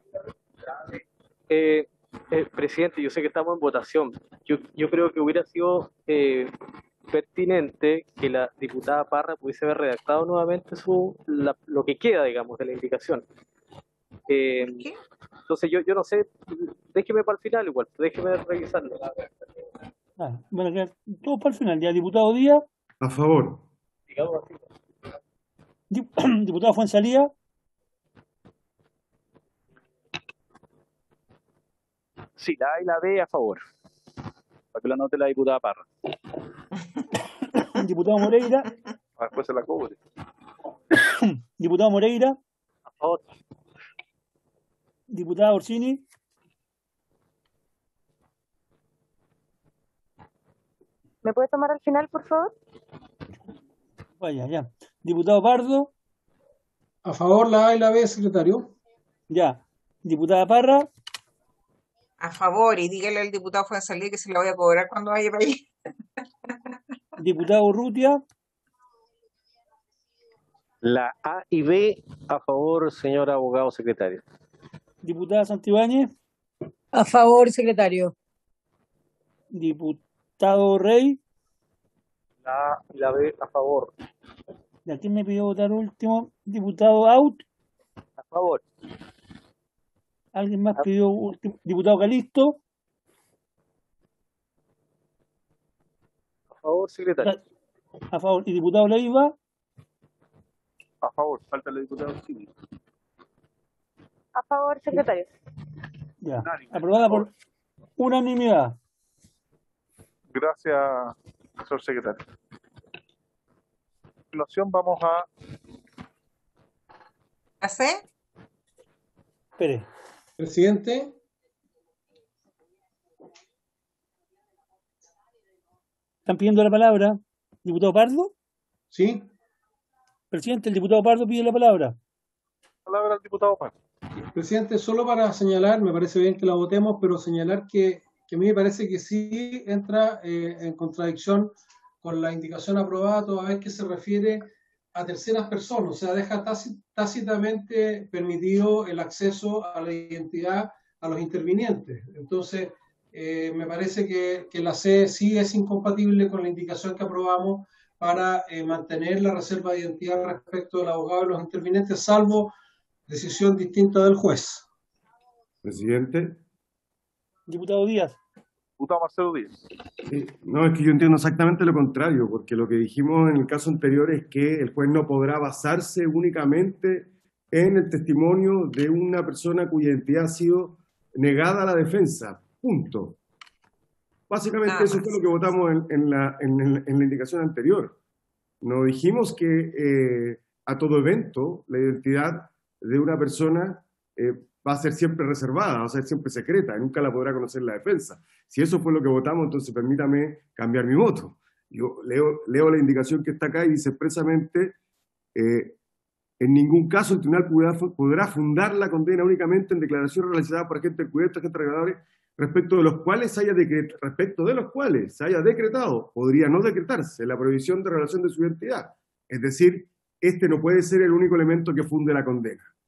Eh, eh, presidente, yo sé que estamos en votación. Yo, yo creo que hubiera sido eh, pertinente que la diputada Parra pudiese haber redactado nuevamente su la- lo que queda, digamos, de la indicación. Eh, entonces yo, yo no sé, déjeme para el final igual, déjeme revisarlo. ah, van a quedar todos para el final, ya, diputado Díaz, A favor. Digamos así. dip- diputado Fuenzalía, Sí, la A y la B a favor. Para que lo anote la diputada Parra. diputado Moreira, Ah, después se la cobre. diputado Moreira, A favor. diputada Orsini, ¿Me puede tomar al final, por favor? vaya, ya, diputado Pardo, A favor la A y la B, secretario. ya, diputada Parra, A favor, y dígale al diputado Fuenzalía que se la voy a cobrar cuando vaya para allí. diputado Urrutia, La A y B a favor, señor abogado secretario. diputada Santibáñez, A favor, secretario. diputado Rey, La A y la B a favor. ¿de quién me pidió votar último? Diputado Out, A favor. ¿alguien más pidió último? Diputado Calisto, A favor, secretario. a favor, y diputado Leiva, A favor. Falta el diputado Cini. A favor, secretario. ya, aprobada por unanimidad. Gracias, señor secretario. A continuación vamos a ¿Hace? Espere, Presidente, ¿están pidiendo la palabra? ¿Diputado Pardo? sí. Presidente, el diputado Pardo pide la palabra. palabra al diputado Pardo. Presidente, solo para señalar, me parece bien que la votemos, pero señalar que, que a mí me parece que sí entra eh, en contradicción con la indicación aprobada toda vez que se refiere a terceras personas, o sea, deja tácitamente permitido el acceso a la identidad a los intervinientes. Entonces, eh, me parece que, que la C sí es incompatible con la indicación que aprobamos para eh, mantener la reserva de identidad respecto del abogado y los intervinientes, salvo decisión distinta del juez. Presidente. Diputado Díaz. Diputado Marcelo Díaz. Sí, no, es que yo entiendo exactamente lo contrario, porque lo que dijimos en el caso anterior es que el juez no podrá basarse únicamente en el testimonio de una persona cuya identidad ha sido negada a la defensa. Punto. Básicamente Nada eso más. fue lo que votamos en, en, la, en, el- en la indicación anterior. No dijimos que eh, a todo evento la identidad de una persona eh, va a ser siempre reservada, va a ser siempre secreta, y nunca la podrá conocer la defensa. Si eso fue lo que votamos, entonces permítame cambiar mi voto. Yo leo, leo la indicación que está acá y dice expresamente, eh, en ningún caso el tribunal podrá, podrá fundar la condena únicamente en declaraciones realizadas por agentes encubiertos, agentes reveladores, respecto de los cuales se haya decret, respecto de los cuales se haya decretado, podría no decretarse la prohibición de revelación de su identidad. Es decir, este no puede ser el único elemento que funde la condena.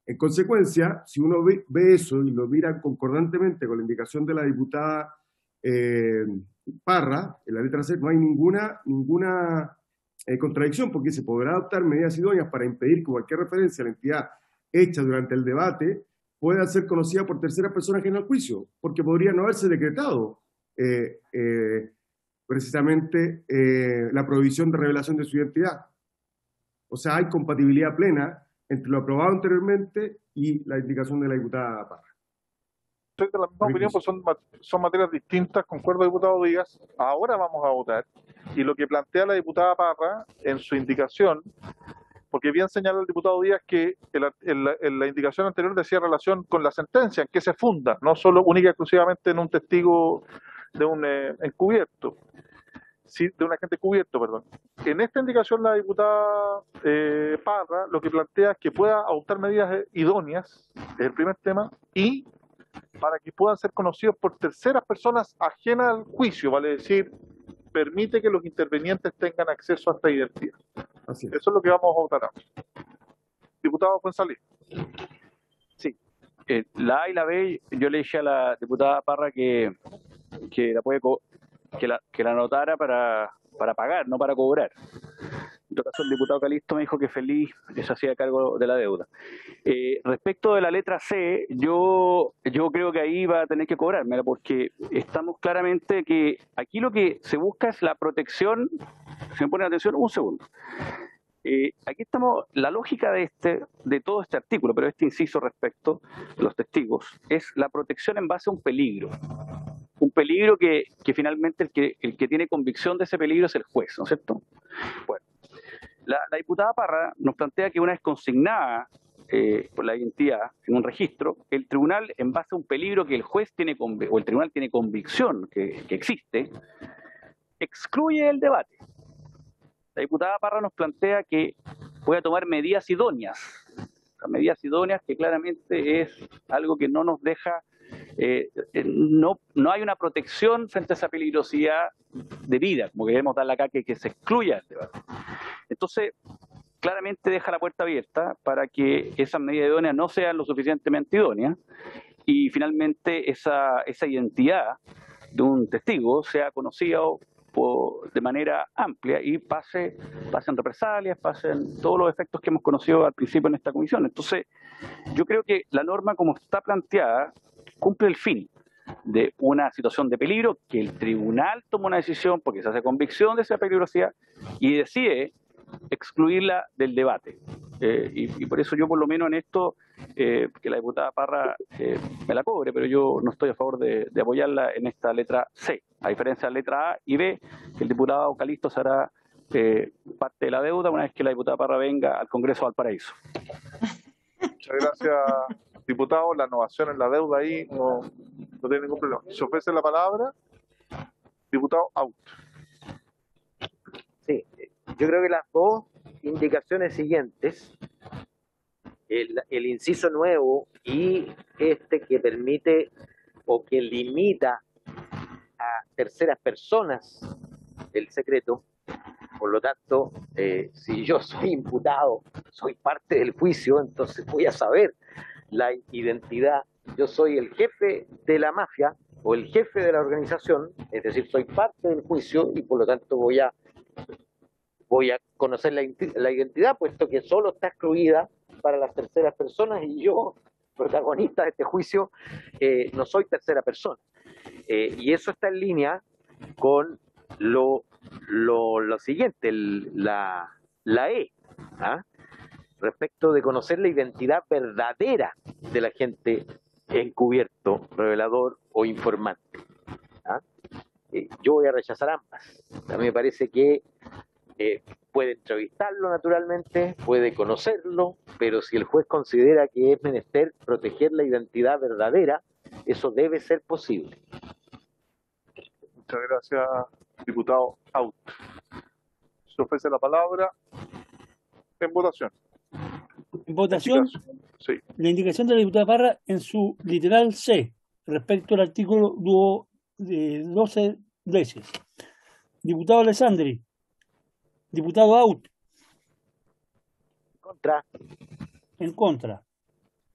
En consecuencia, si uno ve, ve eso y lo mira concordantemente con la indicación de la diputada eh, Parra, en la letra C, no hay ninguna, ninguna eh, contradicción, porque se podrá adoptar medidas idóneas para impedir que cualquier referencia a la entidad hecha durante el debate pueda ser conocida por terceras personas en el juicio, porque podría no haberse decretado eh, eh, precisamente eh, la prohibición de revelación de su identidad. O sea, hay compatibilidad plena entre lo aprobado anteriormente y la indicación de la diputada Parra. Estoy de la misma opinión, pues son, son materias distintas, concuerdo, diputado Díaz. Ahora vamos a votar. Y lo que plantea la diputada Parra en su indicación, porque bien señala el diputado Díaz que en la, en la, en la indicación anterior decía relación con la sentencia, en que se funda, no solo única y exclusivamente en un testigo de un eh, encubierto, sí, de un agente cubierto, perdón. En esta indicación la diputada eh, Parra lo que plantea es que pueda adoptar medidas idóneas, es el primer tema, y para que puedan ser conocidos por terceras personas ajenas al juicio, vale decir, permite que los intervenientes tengan acceso a esta identidad. Así es. Eso es lo que vamos a votar ahora. Diputado González. Sí, eh, la A y la B, yo le dije a la diputada Parra que, que la puede co que la, que la anotara para, para pagar, no para cobrar. En todo caso, el diputado Calisto me dijo que feliz se hacía cargo de la deuda. Eh, respecto de la letra C, yo, yo creo que ahí va a tener que cobrármela, porque estamos claramente que aquí lo que se busca es la protección. Si me ponen atención, un segundo. Eh, aquí estamos, la lógica de este, de todo este artículo, pero este inciso respecto a los testigos, es la protección en base a un peligro. Un peligro que, que finalmente el que, el que tiene convicción de ese peligro es el juez, ¿no es cierto? Bueno, la, la diputada Parra nos plantea que una vez consignada eh, por la identidad en un registro, el tribunal, en base a un peligro que el juez tiene, o el tribunal tiene convicción que, que existe, excluye el debate. La diputada Parra nos plantea que pueda tomar medidas idóneas, las medidas idóneas que claramente es algo que no nos deja, eh, no, no hay una protección frente a esa peligrosidad de vida, como queremos darle acá, que, que se excluya el debate. Entonces, claramente deja la puerta abierta para que esas medidas idóneas no sean lo suficientemente idóneas y finalmente esa, esa identidad de un testigo sea conocida por, de manera amplia y pase, pasen represalias, pasen todos los efectos que hemos conocido al principio en esta comisión. Entonces, yo creo que la norma como está planteada cumple el fin de una situación de peligro, que el tribunal toma una decisión porque se hace convicción de esa peligrosidad y decide excluirla del debate. Eh, y, y por eso yo por lo menos en esto, eh, que la diputada Parra eh, me la cobre, pero yo no estoy a favor de, de apoyarla en esta letra C, a diferencia de la letra A y B, que el diputado Calisto será eh, parte de la deuda una vez que la diputada Parra venga al Congreso de Valparaíso. Muchas gracias, diputado. La innovación en la deuda ahí no, no tiene ningún problema. Se ofrece la palabra, diputado Out. Sí, yo creo que las dos indicaciones siguientes, el, el inciso nuevo y este que permite o que limita a terceras personas el secreto, por lo tanto, eh, si yo soy imputado, soy parte del juicio, entonces voy a saber la identidad. Yo soy el jefe de la mafia o el jefe de la organización, es decir, soy parte del juicio y por lo tanto voy a voy a conocer la, la identidad, puesto que solo está excluida para las terceras personas y yo, protagonista de este juicio, eh, no soy tercera persona. Eh, y eso está en línea con lo, lo, lo siguiente, el, la, la E, ¿ah? respecto de conocer la identidad verdadera del agente encubierto, revelador o informante. ¿Ah? Eh, yo voy a rechazar ambas. A mí me parece que Eh, puede entrevistarlo naturalmente, puede conocerlo, pero si el juez considera que es menester proteger la identidad verdadera, eso debe ser posible. Muchas gracias, diputado Out. Se ofrece la palabra en votación. En votación, sí. La indicación de la diputada Parra en su literal C, respecto al artículo doce veces. Diputado Alessandri. Diputado Out. Contra. En contra.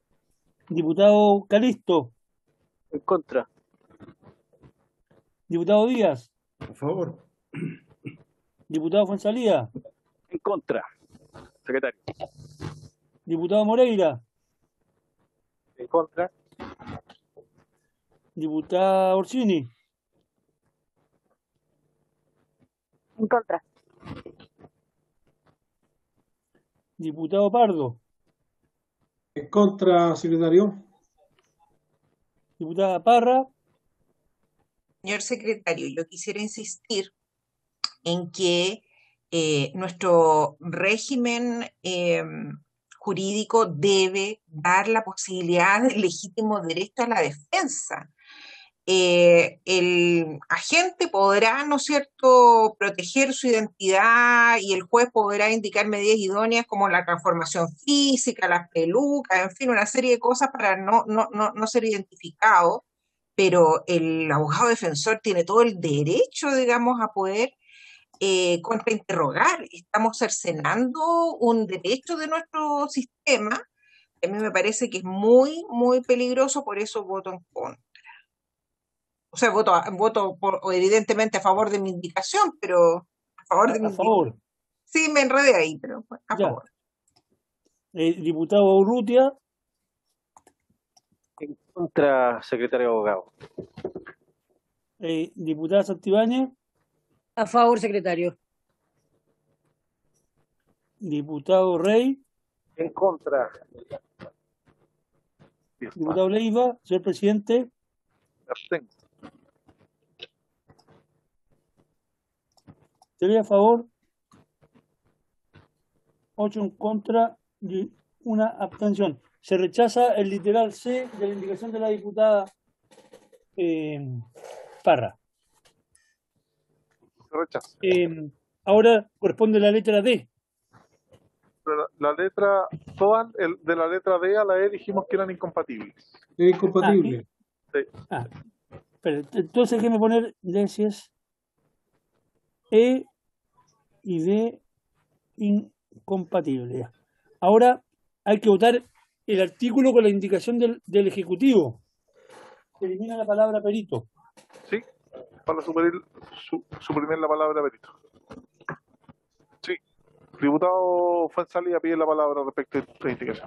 Diputado Calisto. En contra. Diputado Díaz. A favor. Diputado Fuenzalía. En contra. Secretario. Diputado Moreira. En contra. Diputada Orsini. En contra. Diputado Pardo. En contra, secretario. Diputada Parra. Señor secretario, yo quisiera insistir en que eh, nuestro régimen eh, jurídico debe dar la posibilidad del legítimo derecho a la defensa. Eh, el agente podrá, ¿no es cierto?, proteger su identidad y el juez podrá indicar medidas idóneas como la transformación física, las pelucas, en fin, una serie de cosas para no, no, no, no ser identificado, pero el abogado defensor tiene todo el derecho, digamos, a poder eh, contrainterrogar. Estamos cercenando un derecho de nuestro sistema. A mí me parece que es muy, muy peligroso, por eso voto en contra. O sea, voto, a- voto por, evidentemente a favor de mi indicación, pero a favor de mi A favor. Sí, me enredé ahí, pero a Ya. favor. Eh, diputado Urrutia. En contra, secretario abogado. Eh, diputada Santibáñez. A favor, secretario. Diputado Rey. En contra. Diputado Leiva. Señor presidente. Me abstengo. Tres a favor. Ocho en contra y una abstención. Se rechaza el literal C de la indicación de la diputada eh, Parra. Se rechaza. Eh, ahora corresponde la letra D. Pero la, la letra, todas, el, de la letra D a la E dijimos que eran incompatibles. Es incompatible. Sí. Ah, pero, entonces déjeme poner D si es E y D incompatible. Ya. Ahora hay que votar el artículo con la indicación del, del Ejecutivo. Se elimina la palabra perito. Sí, para suprimir, su, suprimir la palabra perito. Sí. Diputado Fuenzalía pide la palabra respecto a esta indicación.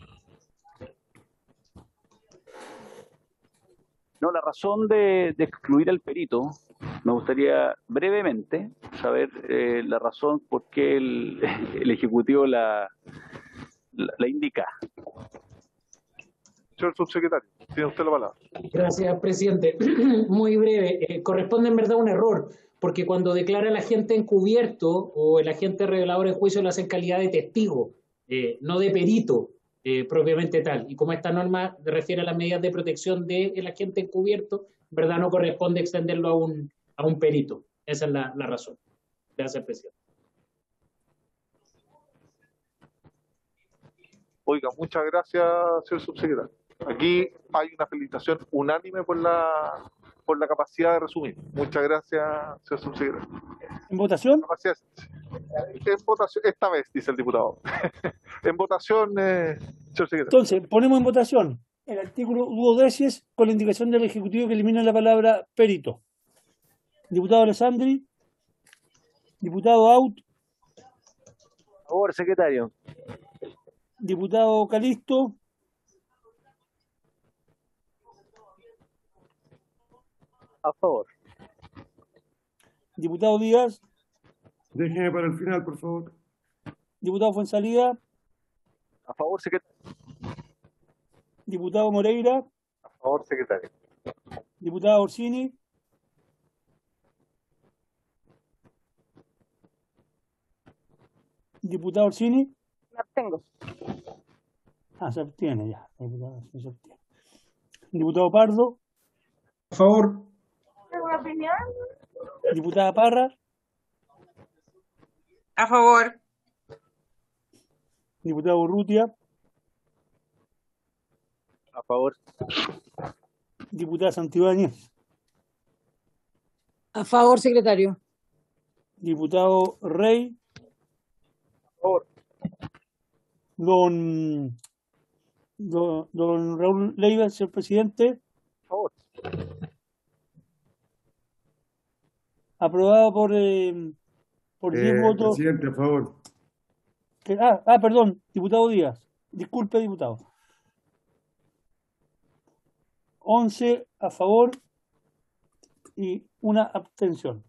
No, la razón de, de excluir al perito, me gustaría brevemente saber eh, la razón por qué el, el Ejecutivo la, la, la indica. Señor subsecretario, tiene usted la palabra. Gracias, presidente. Muy breve. Eh, corresponde en verdad un error, porque cuando declara el agente encubierto o el agente revelador en juicio lo hace en calidad de testigo, eh, no de perito eh, propiamente tal. Y como esta norma refiere a las medidas de protección del agente encubierto, en verdad no corresponde extenderlo a un, a un perito. Esa es la, la razón. Gracias, presidente. Oiga, muchas gracias, señor subsecretario. Aquí hay una felicitación unánime por la por la capacidad de resumir. Muchas gracias, señor subsecretario. ¿En votación? Gracias. En votación, esta vez, dice el diputado. En votación, eh, señor secretario. Entonces, ponemos en votación el artículo duodécies con la indicación del Ejecutivo que elimina la palabra perito. Diputado Alessandri. Diputado Out. A favor, secretario. Diputado Calisto. A favor. Diputado Díaz. Déjeme para el final, por favor. Diputado Fuenzalía. A favor, secretario. Diputado Moreira. A favor, secretario. Diputada Orsini. Diputado Orsini. Me abstengo. Ah, se abstiene ya. Diputado Orsini se abstiene. Diputado Pardo. A favor. ¿Alguna opinión? Diputada Parra. A favor. Diputado Urrutia. A favor. Diputada Santibáñez. A favor, secretario. Diputado Rey. A favor. Don don, don Raúl Leiva, señor presidente. Por favor. Aprobado por, eh, por diez Eh, votos. presidente, a favor. Que- ah, ah, perdón, diputado Díaz. Disculpe, diputado. once a favor y una abstención.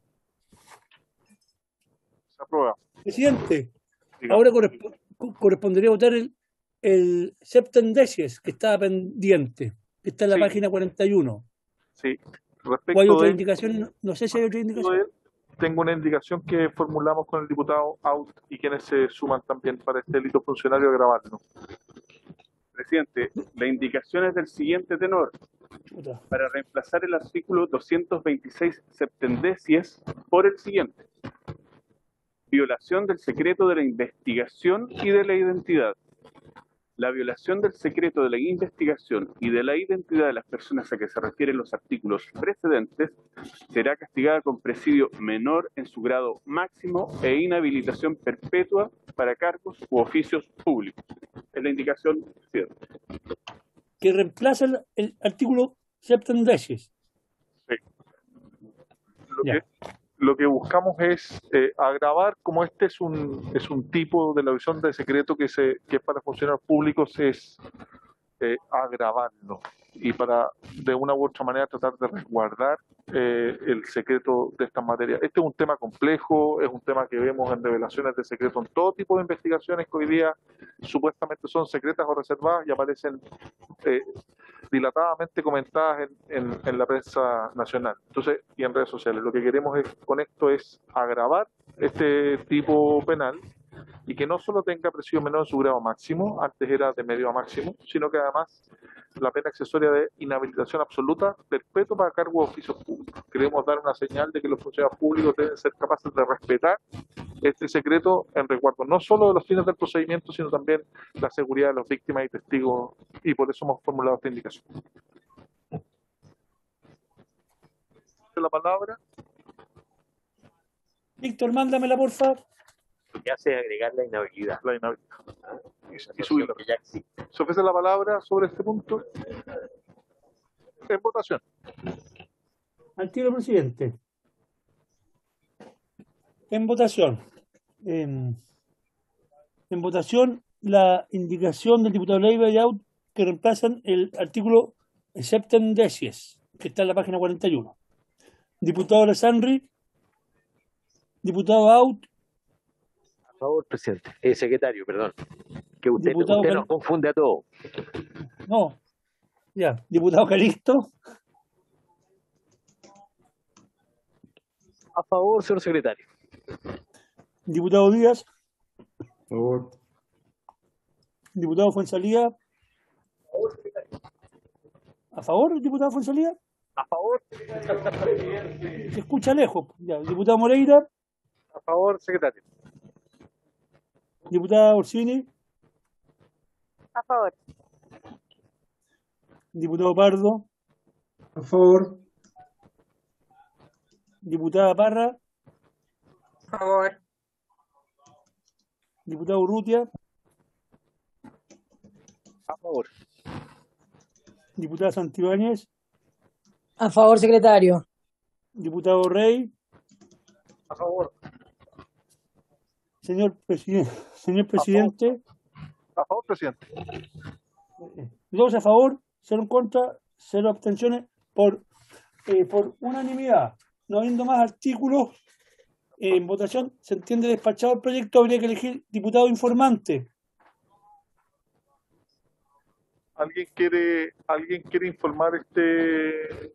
Se aprueba. Presidente, Diga. ahora corresp- correspondería votar el, el septem decies, que estaba pendiente, que está en la Sí. página cuarenta y uno. Sí. ¿O hay Respecto otra de, indicación? No, no sé si hay otra indicación. de él, tengo una indicación que formulamos con el diputado Out y quienes se suman también para este delito funcionario agravarlo. Presidente, la indicación es del siguiente tenor. Chuta. Para reemplazar el artículo doscientos veintiséis septendecies por el siguiente. Violación del secreto de la investigación y de la identidad. La violación del secreto de la investigación y de la identidad de las personas a que se refieren los artículos precedentes será castigada con presidio menor en su grado máximo e inhabilitación perpetua para cargos u oficios públicos. Es la indicación cierta. Que reemplaza el, el artículo septem decies. Sí. Lo Ya. que, lo que buscamos es eh, agravar, como este es un es un tipo de la visión de secreto que se que es para funcionarios públicos, es eh, agravarlo y para de una u otra manera tratar de resguardar eh, el secreto de estas materias. Este es un tema complejo, es un tema que vemos en revelaciones de secreto en todo tipo de investigaciones que hoy día supuestamente son secretas o reservadas y aparecen eh, dilatadamente comentadas en, en, en la prensa nacional, entonces, y en redes sociales. Lo que queremos es, con esto es agravar este tipo penal y que no solo tenga presidio menor en su grado máximo, antes era de medio a máximo, sino que además la pena accesoria de inhabilitación absoluta perpetua para cargos de oficios públicos. Queremos dar una señal de que los funcionarios públicos deben ser capaces de respetar este secreto en resguardo no solo de los fines del procedimiento, sino también la seguridad de las víctimas y testigos, y por eso hemos formulado esta indicación. La palabra. Víctor, mándamela, por favor. Lo que hace es agregar la inhabilidad. La inhabilidad. Y, y subirla. que ya existe. Se ofrece la palabra sobre este punto. En votación. Al tiro, presidente. En votación. En, en votación, la indicación del diputado Leiva y Out que reemplazan el artículo septem decies, que está en la página cuarenta y uno. Diputado Alessandri. Diputado Out. A favor, presidente. Eh, secretario, perdón. Que usted, Diputado usted Cal- nos confunde a todos. No. Ya. Diputado Calixto. A favor, señor secretario. Diputado Díaz. A favor. Diputado Fuenzalía. ¿A favor, diputado Fuenzalía? A favor. Se escucha lejos. Ya. Diputado Moreira. A favor, secretario. Diputada Orsini. A favor. Diputado Pardo. A favor. Diputada Parra. A favor. Diputado Urrutia. A favor. Diputada Santibáñez. A favor, secretario. Diputado Rey. A favor. Señor, presiden- señor presidente. A favor, presidente. Dos a favor, cero en contra, cero abstenciones por, eh, por unanimidad. No habiendo más artículos eh, en votación, se entiende despachado el proyecto, habría que elegir diputado informante. ¿Alguien quiere, alguien quiere informar este?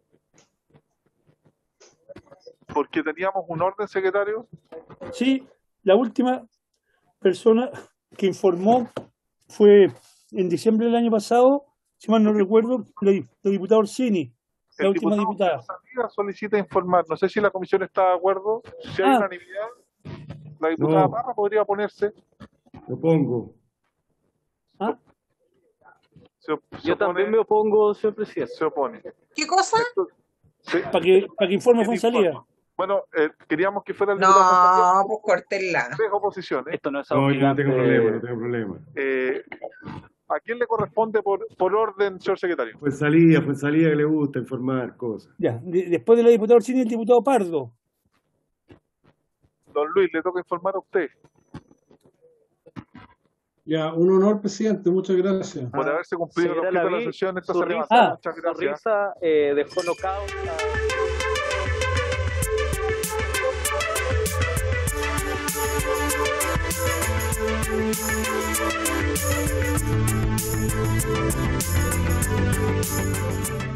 Porque teníamos un orden, secretario. Sí, la última persona que informó fue en diciembre del año pasado, si mal no recuerdo, la, la diputada Orsini, la El última diputado diputada. Saldívar solicita informar. No sé si la comisión está de acuerdo. Si hay Ah. unanimidad, la diputada No. Parra podría oponerse. Lo pongo. ¿Ah? Se, op- se Yo opone, también me opongo, señor presidente. se opone. ¿Qué cosa? Sí. Para que, para que informe ¿Quién Fonsalía. informa? Bueno, eh, queríamos que fuera el diputado Fonsalía. No, pues córtenla. Tres oposiciones. Esto no es No, yo no tengo obligante. problema, no tengo problema. Eh, ¿A quién le corresponde por, por orden, señor secretario? Fue salida, fue salida que le gusta informar cosas. Ya, de- después de la diputada Orsini, el diputado Pardo. Don Luis, le toca informar a usted Ya, un honor, presidente, muchas gracias. por haberse cumplido el Señora objeto de la Laví, sesión. Esta su se risa, levanta. Muchas su gracias. risa eh, dejó knockout a...